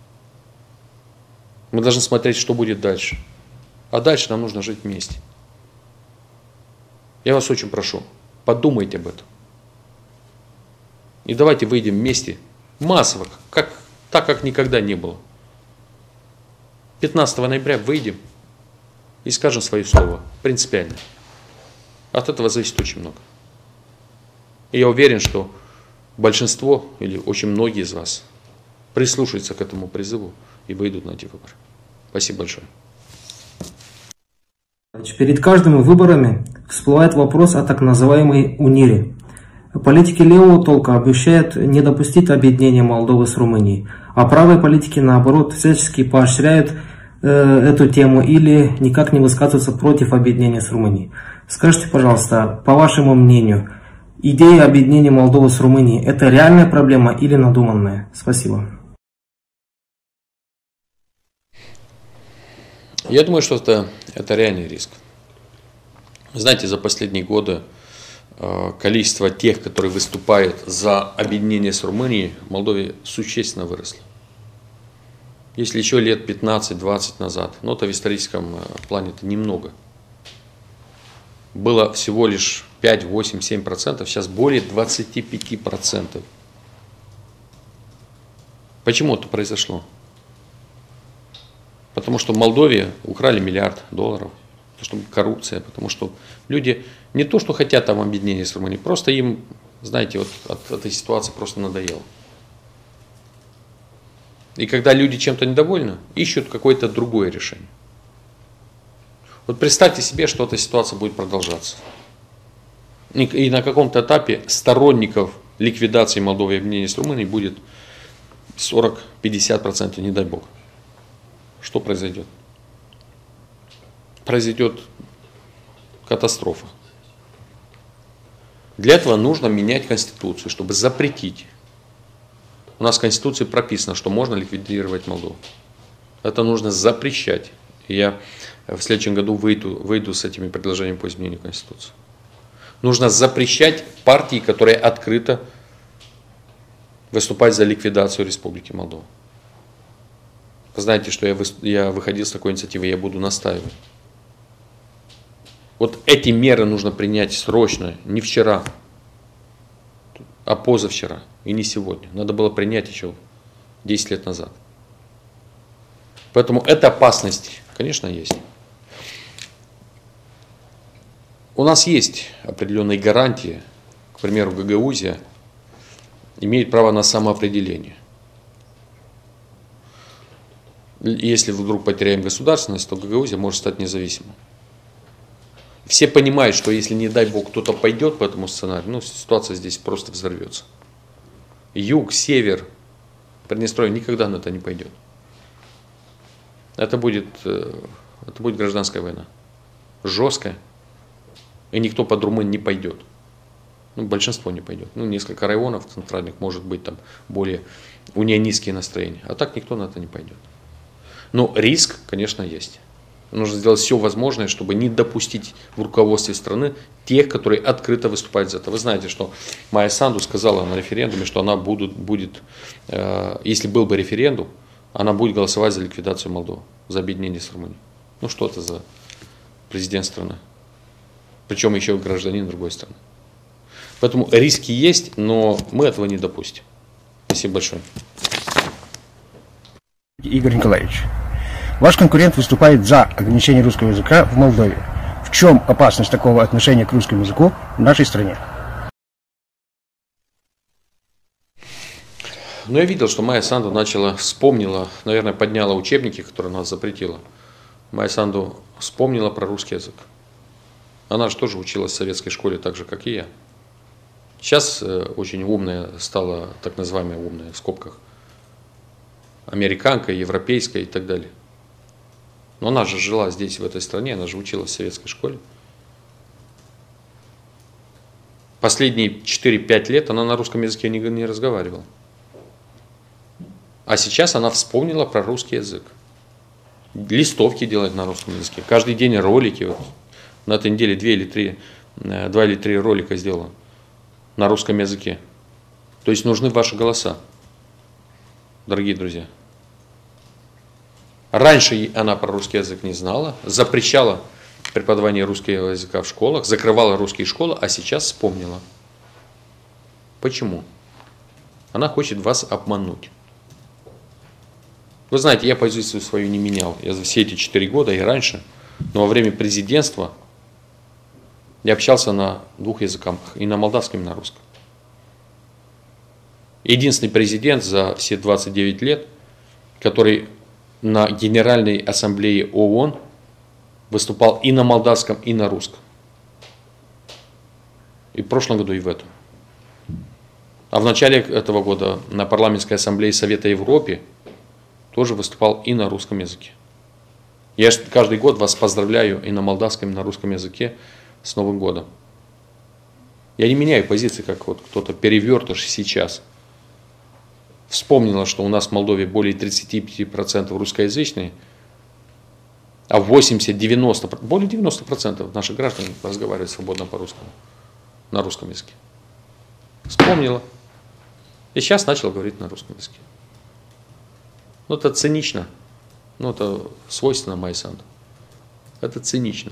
Мы должны смотреть, что будет дальше. А дальше нам нужно жить вместе. Я вас очень прошу, подумайте об этом. И давайте выйдем вместе, массово, так как никогда не было. 15 ноября выйдем и скажем свое слово, принципиально. От этого зависит очень много. И я уверен, что большинство или очень многие из вас прислушаются к этому призыву и выйдут на эти выборы. Спасибо большое. Перед каждыми выборами всплывает вопрос о так называемой УНИРе. Политики левого толка обещают не допустить объединения Молдовы с Румынией, а правые политики, наоборот, всячески поощряют эту тему или никак не высказываются против объединения с Румынией. Скажите, пожалуйста, по вашему мнению, идея объединения Молдовы с Румынией – это реальная проблема или надуманная? Спасибо. Я думаю, что это реальный риск. Знаете, за последние годы количество тех, которые выступают за объединение с Румынией, в Молдове существенно выросло. Если еще лет 15-20 назад, но это в историческом плане это немного. Было всего лишь 5, 8, 7%, сейчас более 25%. Почему это произошло? Потому что в Молдове украли $1 миллиард, потому что коррупция, потому что люди не то, что хотят там объединения с Румынией, просто им, знаете, вот от этой ситуации просто надоело. И когда люди чем-то недовольны, ищут какое-то другое решение. Вот представьте себе, что эта ситуация будет продолжаться. И на каком-то этапе сторонников ликвидации Молдовы и объединения с Румынией будет 40-50%, не дай бог. Что произойдет? Произойдет катастрофа. Для этого нужно менять Конституцию, чтобы запретить. У нас в Конституции прописано, что можно ликвидировать Молдову. Это нужно запрещать. И я в следующем году выйду с этими предложениями по изменению Конституции. Нужно запрещать партии, которые открыто выступают за ликвидацию Республики Молдова. Вы знаете, что я выходил с такой инициативой, я буду настаивать. Вот эти меры нужно принять срочно, не вчера, а позавчера, и не сегодня. Надо было принять еще 10 лет назад. Поэтому эта опасность, Конечно, есть. У нас есть определенные гарантии. К примеру, Гагаузия имеет право на самоопределение. Если вдруг потеряем государственность, то Гагаузия может стать независимой. Все понимают, что если, не дай бог, кто-то пойдет по этому сценарию, ну, ситуация здесь просто взорвется. Юг, север, Приднестровье никогда на это не пойдет. Это будет гражданская война. Жесткая. И никто под Румын не пойдет. Ну, большинство не пойдет. Ну, несколько районов центральных, может быть, там более унионистские настроения. А так никто на это не пойдет. Но риск, конечно, есть. Нужно сделать все возможное, чтобы не допустить в руководстве страны тех, которые открыто выступают за это. Вы знаете, что Майя Санду сказала на референдуме, что она будет, если был бы референдум, она будет голосовать за ликвидацию Молдовы, за объединение с Румынией. Ну что это за президент страны? Причем еще гражданин другой страны. Поэтому риски есть, но мы этого не допустим. Спасибо большое. Игорь Николаевич, ваш конкурент выступает за ограничение русского языка в Молдове. В чем опасность такого отношения к русскому языку в нашей стране? Ну, я видел, что Майя Санду вспомнила, наверное, подняла учебники, которые нас запретила. Майя Санду вспомнила про русский язык. Она же тоже училась в советской школе, так же, как и я. Сейчас очень умная стала, так называемая умная, в скобках, американка, европейская и так далее. Но она же жила здесь, в этой стране, она же училась в советской школе. Последние 4-5 лет она на русском языке не разговаривала. А сейчас она вспомнила про русский язык. Листовки делает на русском языке. Каждый день ролики. Вот, на этой неделе 2 или 3 ролика сделала на русском языке. То есть нужны ваши голоса, дорогие друзья. Раньше она про русский язык не знала, запрещала преподавание русского языка в школах, закрывала русские школы, а сейчас вспомнила. Почему? Она хочет вас обмануть. Вы знаете, я позицию свою не менял. Я за все эти 4 года и раньше, но во время президентства я общался на 2 языках, и на молдавском, и на русском. Единственный президент за все 29 лет, который на Генеральной Ассамблее ООН выступал и на молдавском, и на русском. И в прошлом году, и в этом. А в начале этого года на Парламентской Ассамблее Совета Европы тоже выступал и на русском языке. Я каждый год вас поздравляю и на молдавском, и на русском языке с Новым годом. Я не меняю позиции, как вот кто-то перевертыш сейчас. Вспомнила, что у нас в Молдове более 35% русскоязычные, а 80-90%, более 90% наших граждан разговаривают свободно по-русскому, на русском языке. Вспомнила. И сейчас начала говорить на русском языке. Ну, это цинично. Ну, это свойственно Майе Санду. Это цинично.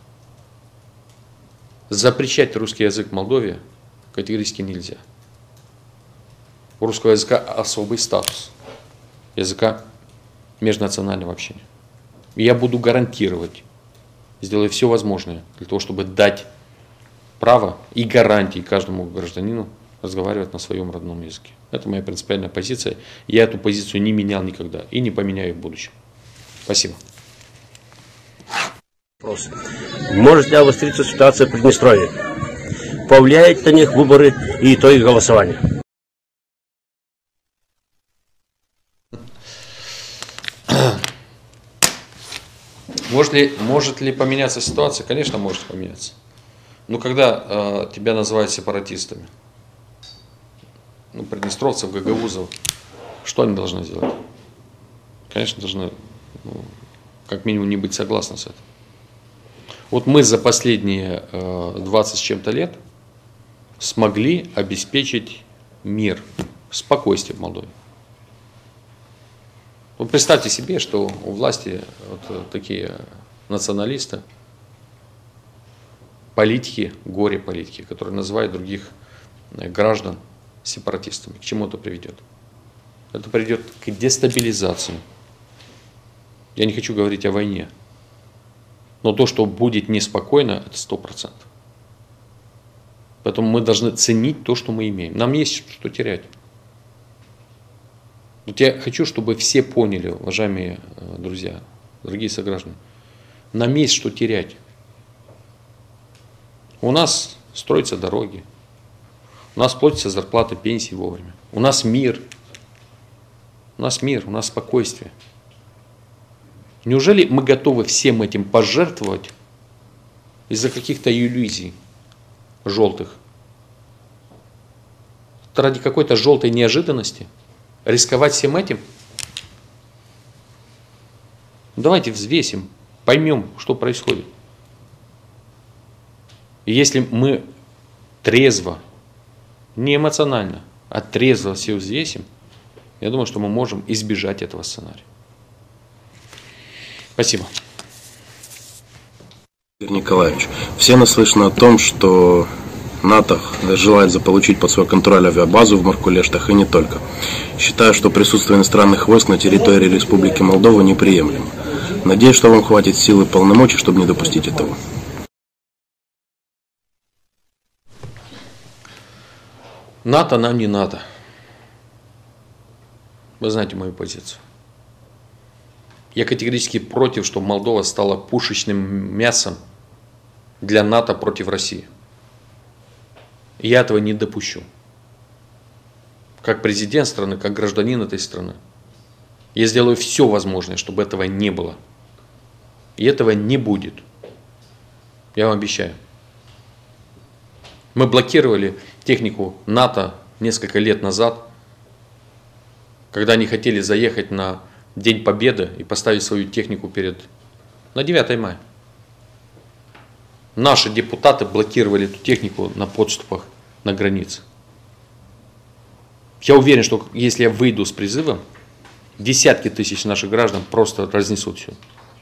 Запрещать русский язык в Молдове категорически нельзя. У русского языка особый статус. Языка межнационального общения. И я буду гарантировать, сделаю все возможное для того, чтобы дать право и гарантии каждому гражданину разговаривать на своем родном языке. Это моя принципиальная позиция. Я эту позицию не менял никогда и не поменяю в будущем. Спасибо. Вопрос. Может ли обостриться ситуация в Приднестровье? Повлияет на них выборы и итоги голосования? Может ли поменяться ситуация? Конечно, может поменяться. Но когда тебя называют сепаратистами, приднестровцев, гагаузов, что они должны сделать? Конечно, должны, как минимум, не быть согласны с этим. Вот мы за последние 20 с чем-то лет смогли обеспечить мир, спокойствие в Молдове. Вот представьте себе, что у власти вот такие националисты, политики, горе-политики, которые называют других граждан сепаратистами. К чему это приведет? Это приведет к дестабилизации Я не хочу говорить о войне. Но то, что будет неспокойно, это 100%. Поэтому мы должны ценить то, что мы имеем. Нам есть что терять. Вот я хочу, чтобы все поняли, уважаемые друзья, дорогие сограждане, нам есть что терять. У нас строятся дороги, у нас платятся зарплаты, пенсии вовремя. У нас мир, у нас спокойствие. Неужели мы готовы всем этим пожертвовать из-за каких-то иллюзий желтых? Ради какой-то желтой неожиданности? Рисковать всем этим? Давайте взвесим, поймем, что происходит. И если мы трезво, не эмоционально, а трезво все взвесим, я думаю, что мы можем избежать этого сценария. Спасибо. Игорь Николаевич, все наслышаны о том, что НАТО желает заполучить под свой контроль авиабазу в Маркулештах и не только. Считаю, что присутствие иностранных войск на территории Республики Молдова неприемлемо. Надеюсь, что вам хватит сил и полномочий, чтобы не допустить этого. НАТО нам не надо. Вы знаете мою позицию. Я категорически против, чтобы Молдова стала пушечным мясом для НАТО против России. Я этого не допущу. Как президент страны, как гражданин этой страны. Я сделаю все возможное, чтобы этого не было. И этого не будет. Я вам обещаю. Мы блокировали технику НАТО несколько лет назад, когда они хотели заехать на День Победы и поставить свою технику на 9 мая. Наши депутаты блокировали эту технику на подступах на границе. Я уверен, что если я выйду с призывом, десятки тысяч наших граждан просто разнесут все.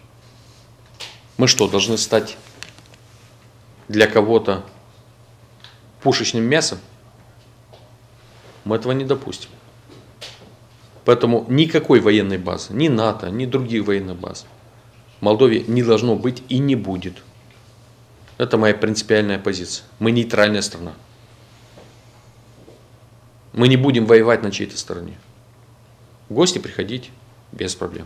Мы что, должны стать для кого-то пушечным мясом? Мы этого не допустим. Поэтому никакой военной базы, ни НАТО, ни других военных баз в Молдове не должно быть и не будет. Это моя принципиальная позиция. Мы нейтральная страна. Мы не будем воевать на чьей-то стороне. В гости приходить без проблем.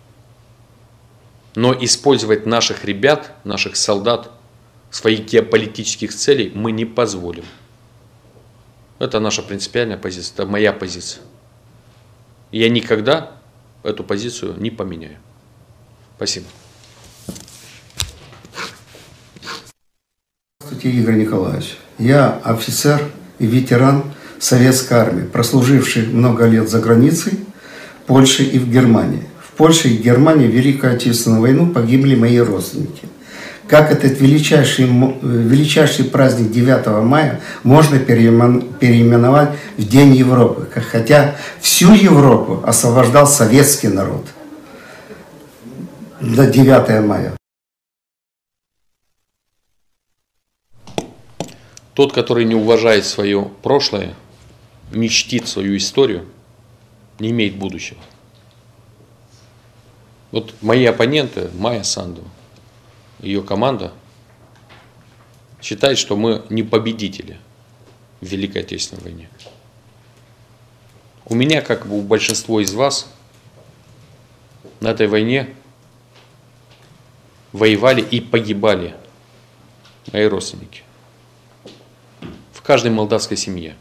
Но использовать наших ребят, наших солдат, своих геополитических целей мы не позволим. Это наша принципиальная позиция, это моя позиция. Я никогда эту позицию не поменяю. Спасибо. Здравствуйте, Игорь Николаевич. Я офицер и ветеран Советской армии, прослуживший много лет за границей, в Польше и в Германии. В Польше и Германии в Великую Отечественную войну погибли мои родственники. Как этот величайший праздник 9 мая можно переименовать в День Европы, хотя всю Европу освобождал советский народ до 9 мая. Тот, который не уважает свое прошлое, не чтит свою историю, не имеет будущего. Вот мои оппоненты, Майя Санду, ее команда, считает, что мы не победители в Великой Отечественной войне. У меня, как у большинства из вас, на этой войне воевали и погибали мои родственники. В каждой молдавской семье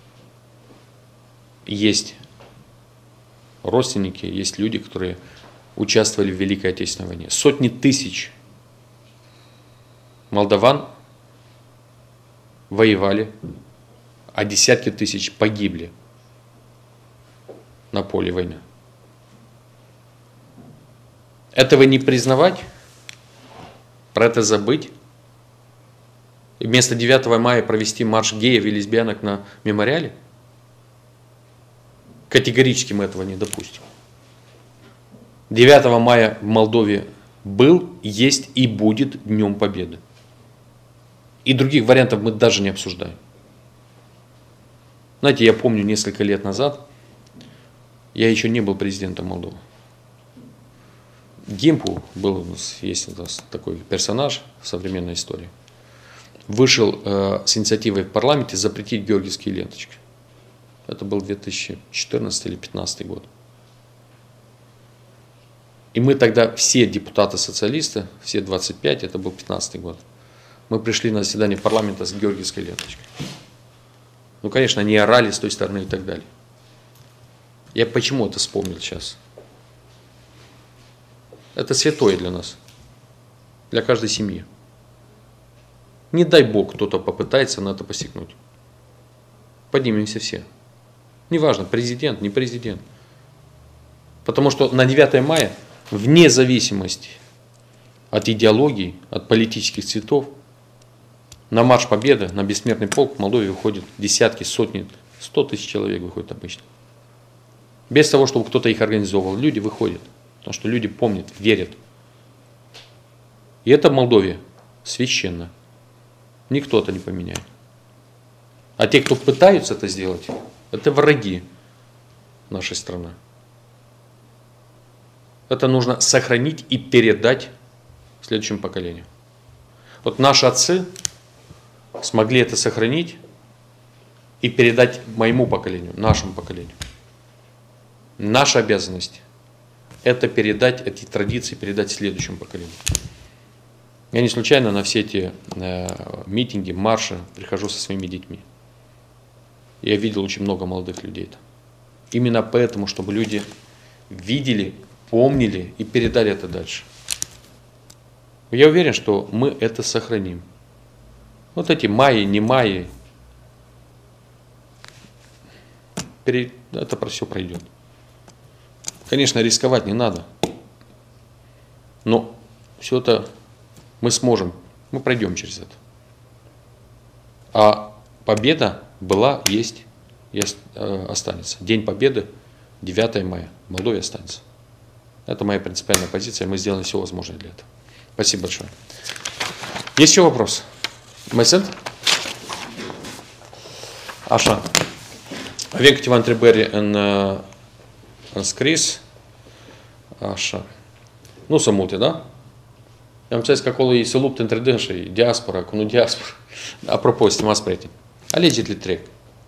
есть родственники, есть люди, которые участвовали в Великой Отечественной войне. Сотни тысяч молдаван воевали, а десятки тысяч погибли на поле войны. Этого не признавать, про это забыть, и вместо 9 мая провести марш геев и лесбиянок на мемориале? Категорически мы этого не допустим. 9 мая в Молдове был, есть и будет Днем Победы. И других вариантов мы даже не обсуждаем. Знаете, я помню несколько лет назад, я еще не был президентом Молдовы. Гимпу был, есть у нас такой персонаж в современной истории, вышел с инициативой в парламенте запретить георгиевские ленточки. Это был 2014 или 2015 год. И мы тогда, все депутаты-социалисты, все 25, это был 2015 год, мы пришли на заседание парламента с георгиевской ленточкой. Ну, конечно, они орали с той стороны и так далее. Я почему это вспомнил сейчас? Это святое для нас, для каждой семьи. Не дай Бог, кто-то попытается на это посягнуть. Поднимемся все. Неважно, президент, не президент. Потому что на 9 мая, вне зависимости от идеологии, от политических цветов, на марш Победы, на бессмертный полк в Молдове выходят десятки, сотни, 100 тысяч человек выходит обычно. Без того, чтобы кто-то их организовывал, люди выходят. Потому что люди помнят, верят. И это в Молдове священно. Никто это не поменяет. А те, кто пытаются это сделать, это враги нашей страны. Это нужно сохранить и передать следующему поколению. Вот наши отцы смогли это сохранить и передать моему поколению, нашему поколению. Наша обязанность – это передать эти традиции, передать следующему поколению. Я не случайно на все эти митинги, марши прихожу со своими детьми. Я видел очень много молодых людей. Именно поэтому, чтобы люди видели, помнили и передали это дальше. Я уверен, что мы это сохраним. Вот эти майи, не майи, это все пройдет. Конечно, рисковать не надо, но все это мы сможем, мы пройдем через это. А победа была, есть и останется. День Победы 9 мая в Молдове останется. Это моя принципиальная позиция, мы сделаем все возможное для этого. Спасибо большое. Есть еще вопрос? Mai Așa. Avem câteva întrebări în scris. Așa. Nu sunt multe, da? Eu am înțeles că acolo se luptă între dânsii, diaspora, cu nu diaspora. Apropo, stimați prieteni, alegerile trec.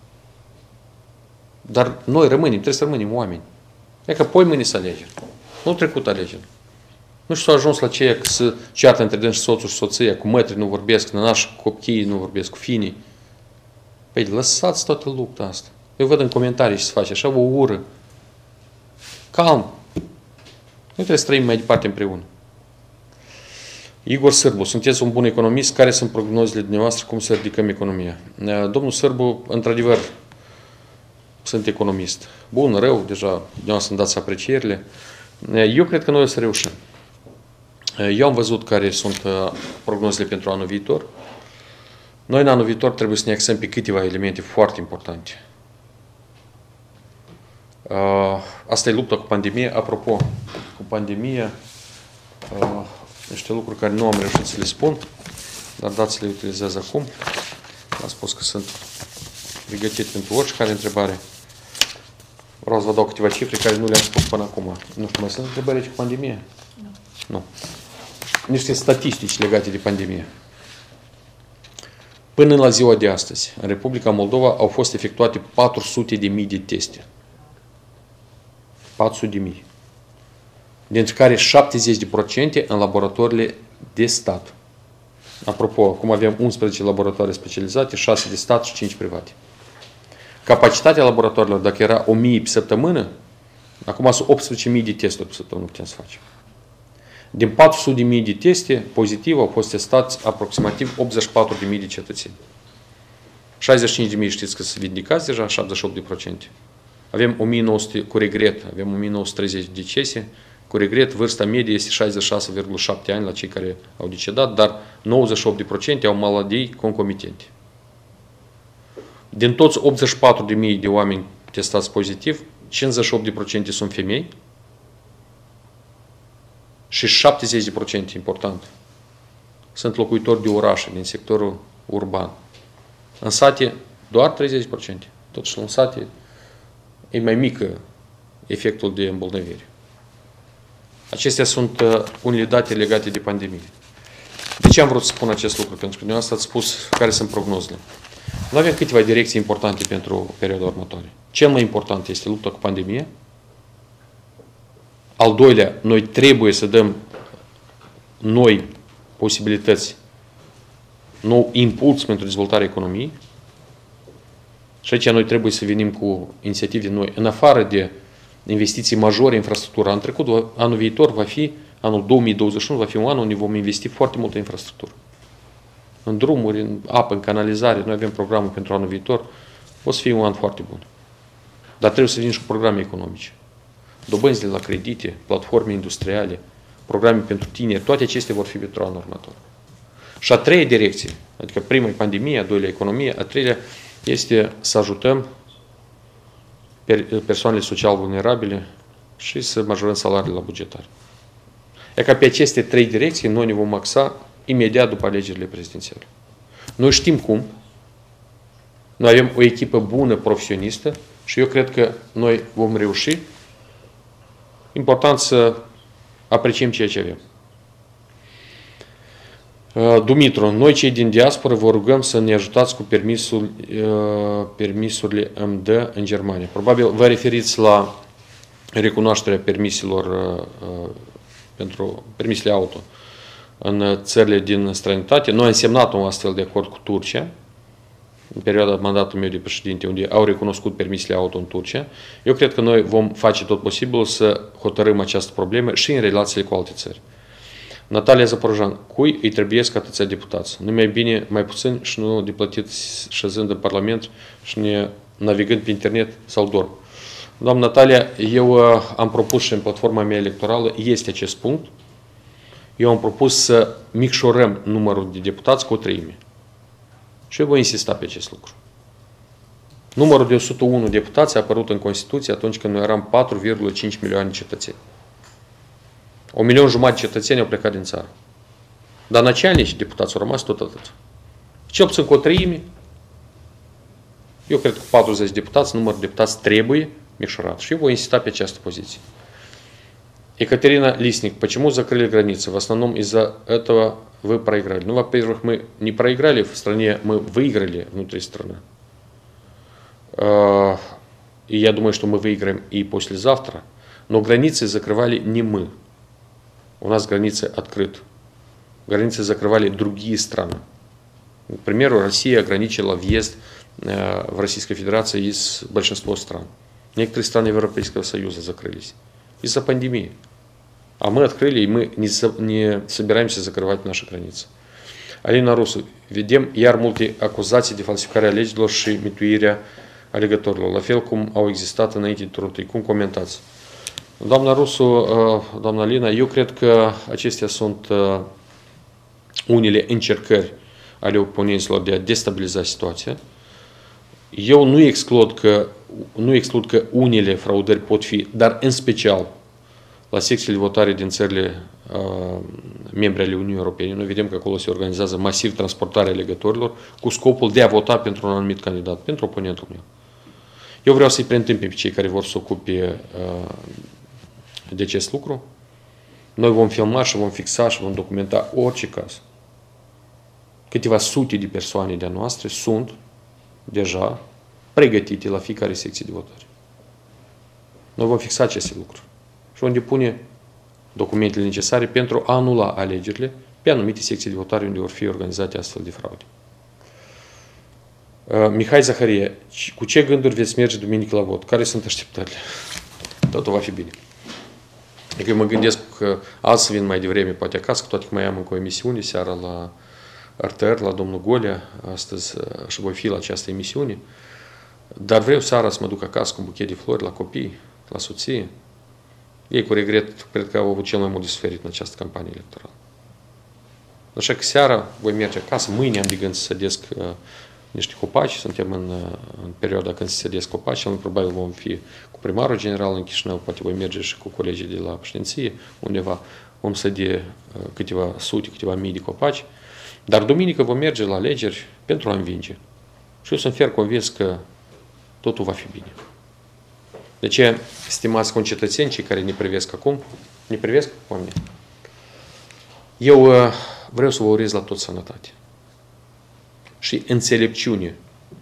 Dar noi rămânem, trebuie să rămânem oameni. E că poi mâine să alegeri. Nu trecut alegeri. Nu știu, s-a ajuns la ceea că se ceartă între dânsi soțul și soția, cu mătrii nu vorbesc, na nași copiii nu vorbesc, cu finii. Păi lăsați toată lupta asta. Eu văd în comentarii ce se face, așa o ură. Calm. Noi trebuie să trăim mai departe împreună. Igor Sârbu, sunteți un bun economist, care sunt prognozele dumneavoastră, cum să ridicăm economia? Domnul Sârbu, într-adevăr, sunt economist. Bun, rău, deja dumneavoastră îmi dați aprecierile. Eu cred că noi o să reușim. Eu am văzut care sunt prognozele pentru anul viitor. Noi în anul viitor trebuie să ne axăm pe câteva elemente foarte importante. Asta e lupta cu pandemie. Apropo, cu pandemia, niște lucruri care nu am reușit să le spun, dar dați să le utilizez acum. Am spus că sunt pregătit pentru oricare întrebare. Vreau să vă dau câteva cifre care nu le-am spus până acum. Nu știu, mai sunt întrebări aici cu pandemie? Nu. Niște statistici legate de pandemie. Până la ziua de astăzi, în Republica Moldova au fost efectuate 400.000 de teste. 400.000. Dintre care 70% în laboratoarele de stat. Apropo, acum avem 11 laboratoare specializate, 6 de stat și 5 private. Capacitatea laboratoarelor, dacă era 1000 pe săptămână, acum sunt 18.000 de testuri pe săptămână putem să facem. Din 400.000 de teste pozitive au fost testați aproximativ 84.000 de cetățeni. 65.000 știți că sunt vindicați deja, 78%. Avem 1900 cu regret, avem 1930 decese. Cu regret, vârsta medie este 66,7 ani la cei care au decedat, dar 98% au maladii concomitente. Din toți 84.000 de oameni testați pozitiv, 58% sunt femei și 70%, important, sunt locuitori de orașe, din sectorul urban. În sate, doar 30%. Totuși, în sate e mai mică efectul de îmbolnăvire. Acestea sunt unele date legate de pandemie. De ce am vrut să spun acest lucru? Pentru că dumneavoastră ați spus care sunt prognozele. Noi avem câteva direcții importante pentru perioada următoare. Cel mai important este lupta cu pandemia. Al doilea, noi trebuie să dăm noi posibilități, nou impuls pentru dezvoltarea economiei. Și aici noi trebuie să venim cu inițiative noi. În afară de investiții majore în infrastructură, în trecut, anul viitor va fi, anul 2021 va fi un an unde vom investi foarte mult în infrastructură. În drumuri, în apă, în canalizare. Noi avem programul pentru anul viitor. O să fie un an foarte bun. Dar trebuie să venim și cu programe economice. Dobânzi de la credite, platforme industriale, programe pentru tineri, toate acestea vor fi pentru anul următor. Și a treia direcție, adică prima e pandemia, a doilea economie, a treilea este să ajutăm persoanele social vulnerabile și să majorăm salariile la bugetare. E ca pe aceste trei direcții noi ne vom axa imediat după alegerile prezidențiale. Noi știm cum, noi avem o echipă bună, profesionistă și eu cred că noi vom reuși. Important să apreciem ceea ce avem. Dumitru, noi cei din diaspora vă rugăm să ne ajutați cu permisurile MD în Germania. Probabil vă referiți la recunoașterea permiselor pentru permisele auto în țările din străinătate. Noi am semnat un astfel de acord cu Turcia în perioada mandatului meu de președinte, unde au recunoscut permisele auto în Turcia. Eu cred că noi vom face tot posibilul să hotărâm această problemă și în relațiile cu alte țări. Natalia Zaporojan, cui îi trebuiesc atâția deputați? Nu mai bine, mai puțin și nu de plătit șezând în Parlament și ne navigând pe internet sau dorm. Doamna Natalia, eu am propus și în platforma mea electorală, este acest punct. Eu am propus să micșorăm numărul de deputați cu o treime. Și eu voi insista pe acest lucru. Numărul de 101 deputați a apărut în Constituție atunci când noi eram 4,5 milioane de cetățeni. 1,5 milion de cetățeni au plecat din țară. Dar начальnici deputați au rămas tot atât. Cel puțin cu o treime. Eu cred că cu 40 deputați, numărul de deputați trebuie мишурат. Și eu voi insista pe această poziție. Екатерина Лисник, почему закрыли границы? В основном из-за этого вы проиграли. Ну, во-первых, мы не проиграли в стране, мы выиграли внутри страны. И я думаю, что мы выиграем и послезавтра. Но границы закрывали не мы. У нас границы открыты. Границы закрывали другие страны. К примеру, Россия ограничила въезд в Российской Федерации из большинства стран. Некоторые страны Европейского Союза закрылись из-за пандемии. А мы открыли, и мы не собираемся закрывать наши gраницы. Alina Rusu, vedem iar multe acuzații de falsificare a legilor și mituirea alegătorilor, la fel cum au existat înainte de turul întâi. Cum comentați? Doamna Rusu, doamna Alina, eu cred că acestea sunt unele încercări ale oponenților de a destabiliza situația. Eu nu exclud că unele fraudări pot fi, dar în special la secțiile de votare din țările membre ale Uniunii Europene. Noi vedem că acolo se organizează masiv transportarea alegătorilor cu scopul de a vota pentru un anumit candidat, pentru oponentul meu. Eu vreau să-i preîntâmpin pe cei care vor să ocupe de acest lucru. Noi vom filma și vom fixa și vom documenta orice caz. Câteva sute de persoane de-a noastre sunt deja pregătite la fiecare secție de votare. Noi vom fixa aceste lucruri și vom depune documentele necesare pentru a anula alegerile pe anumite secții de votare unde vor fi organizate astfel de fraude. Mihai Zaharie, cu ce gânduri veți merge duminică la vot? Care sunt așteptările? Totul va fi bine. Adică eu mă gândesc că azi să vin mai devreme poate acasă, cu toate că mai am încă o emisiune seara la RTR, la domnul Golea, astăzi și voi fi la această emisiune. Dar vreau seara să mă duc acasă cu un buchet de flori la copii, la soție. Ei cu regret, cred că au avut cel mai mult de suferit în această campanie electorală. Așa că seara voi merge acasă, mâine am de gând să sădesc niște copaci, suntem în perioada când se sădesc copaci, cel mai probabil vom fi cu primarul general în Chișinău, poate voi merge și cu colegii de la președinție, undeva vom sădi câteva sute, câteva mii de copaci, dar duminică vom merge la alegeri pentru a învinge. Și eu sunt fier convins că totul va fi bine. De ce, stimați concetățeni, cei care ne privesc acum, ne privesc oamenii. Eu vreau să vă urez la tot sănătate și înțelepciune.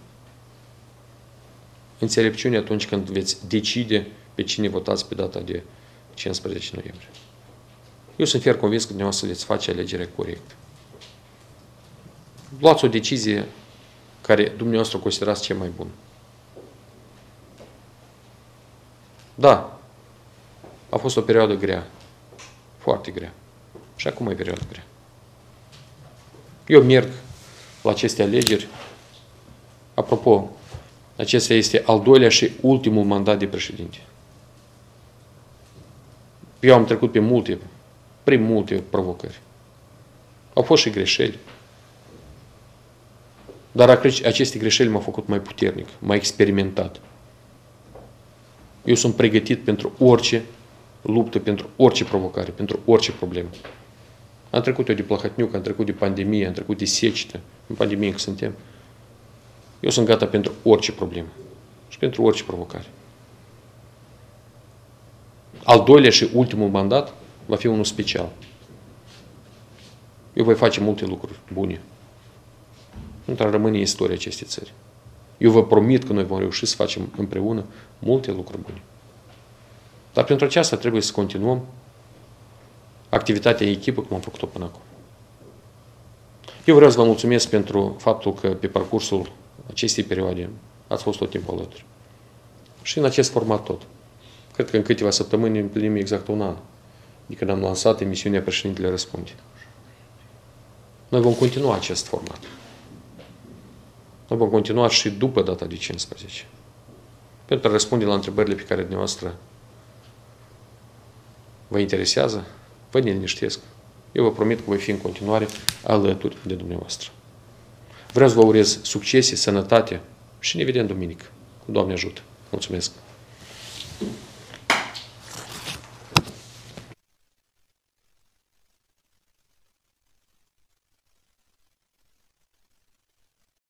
Înțelepciune atunci când veți decide pe cine votați pe data de 15 noiembrie. Eu sunt fier convins că dumneavoastră veți face alegerea corectă. Luați o decizie care dumneavoastră o considerați cea mai bună. Da, a fost o perioadă grea, foarte grea. Și acum e perioadă grea. Eu merg la aceste alegeri. Apropo, acesta este al doilea și ultimul mandat de președinte. Eu am trecut prin multe provocări. Au fost și greșeli. Dar aceste greșeli m-au făcut mai puternic, mai experimentat. Eu sunt pregătit pentru orice luptă, pentru orice provocare, pentru orice problemă. Am trecut eu de Plahotniuc, am trecut de pandemie, am trecut de secetă, în pandemie încă suntem. Eu sunt gata pentru orice problemă și pentru orice provocare. Al doilea și ultimul mandat va fi unul special. Eu voi face multe lucruri bune. Nu dar rămâne istoria acestei țări. Eu vă promit că noi vom reuși să facem împreună multe lucruri bune. Dar pentru aceasta trebuie să continuăm activitatea în echipă cum am făcut-o până acum. Eu vreau să vă mulțumesc pentru faptul că pe parcursul acestei perioade ați fost tot timpul alături. Și în acest format tot. Cred că în câteva săptămâni împlinim exact un an de când am lansat emisiunea Președintele Răspunde. Noi vom continua acest format. Noi vom continua și după data de 15. Pentru a răspunde la întrebările pe care dumneavoastră vă interesează, vă neliniștesc. Eu vă promit că voi fi în continuare alături de dumneavoastră. Vreau să vă urez succese, sănătate și ne vedem duminică. Doamne ajută! Mulțumesc!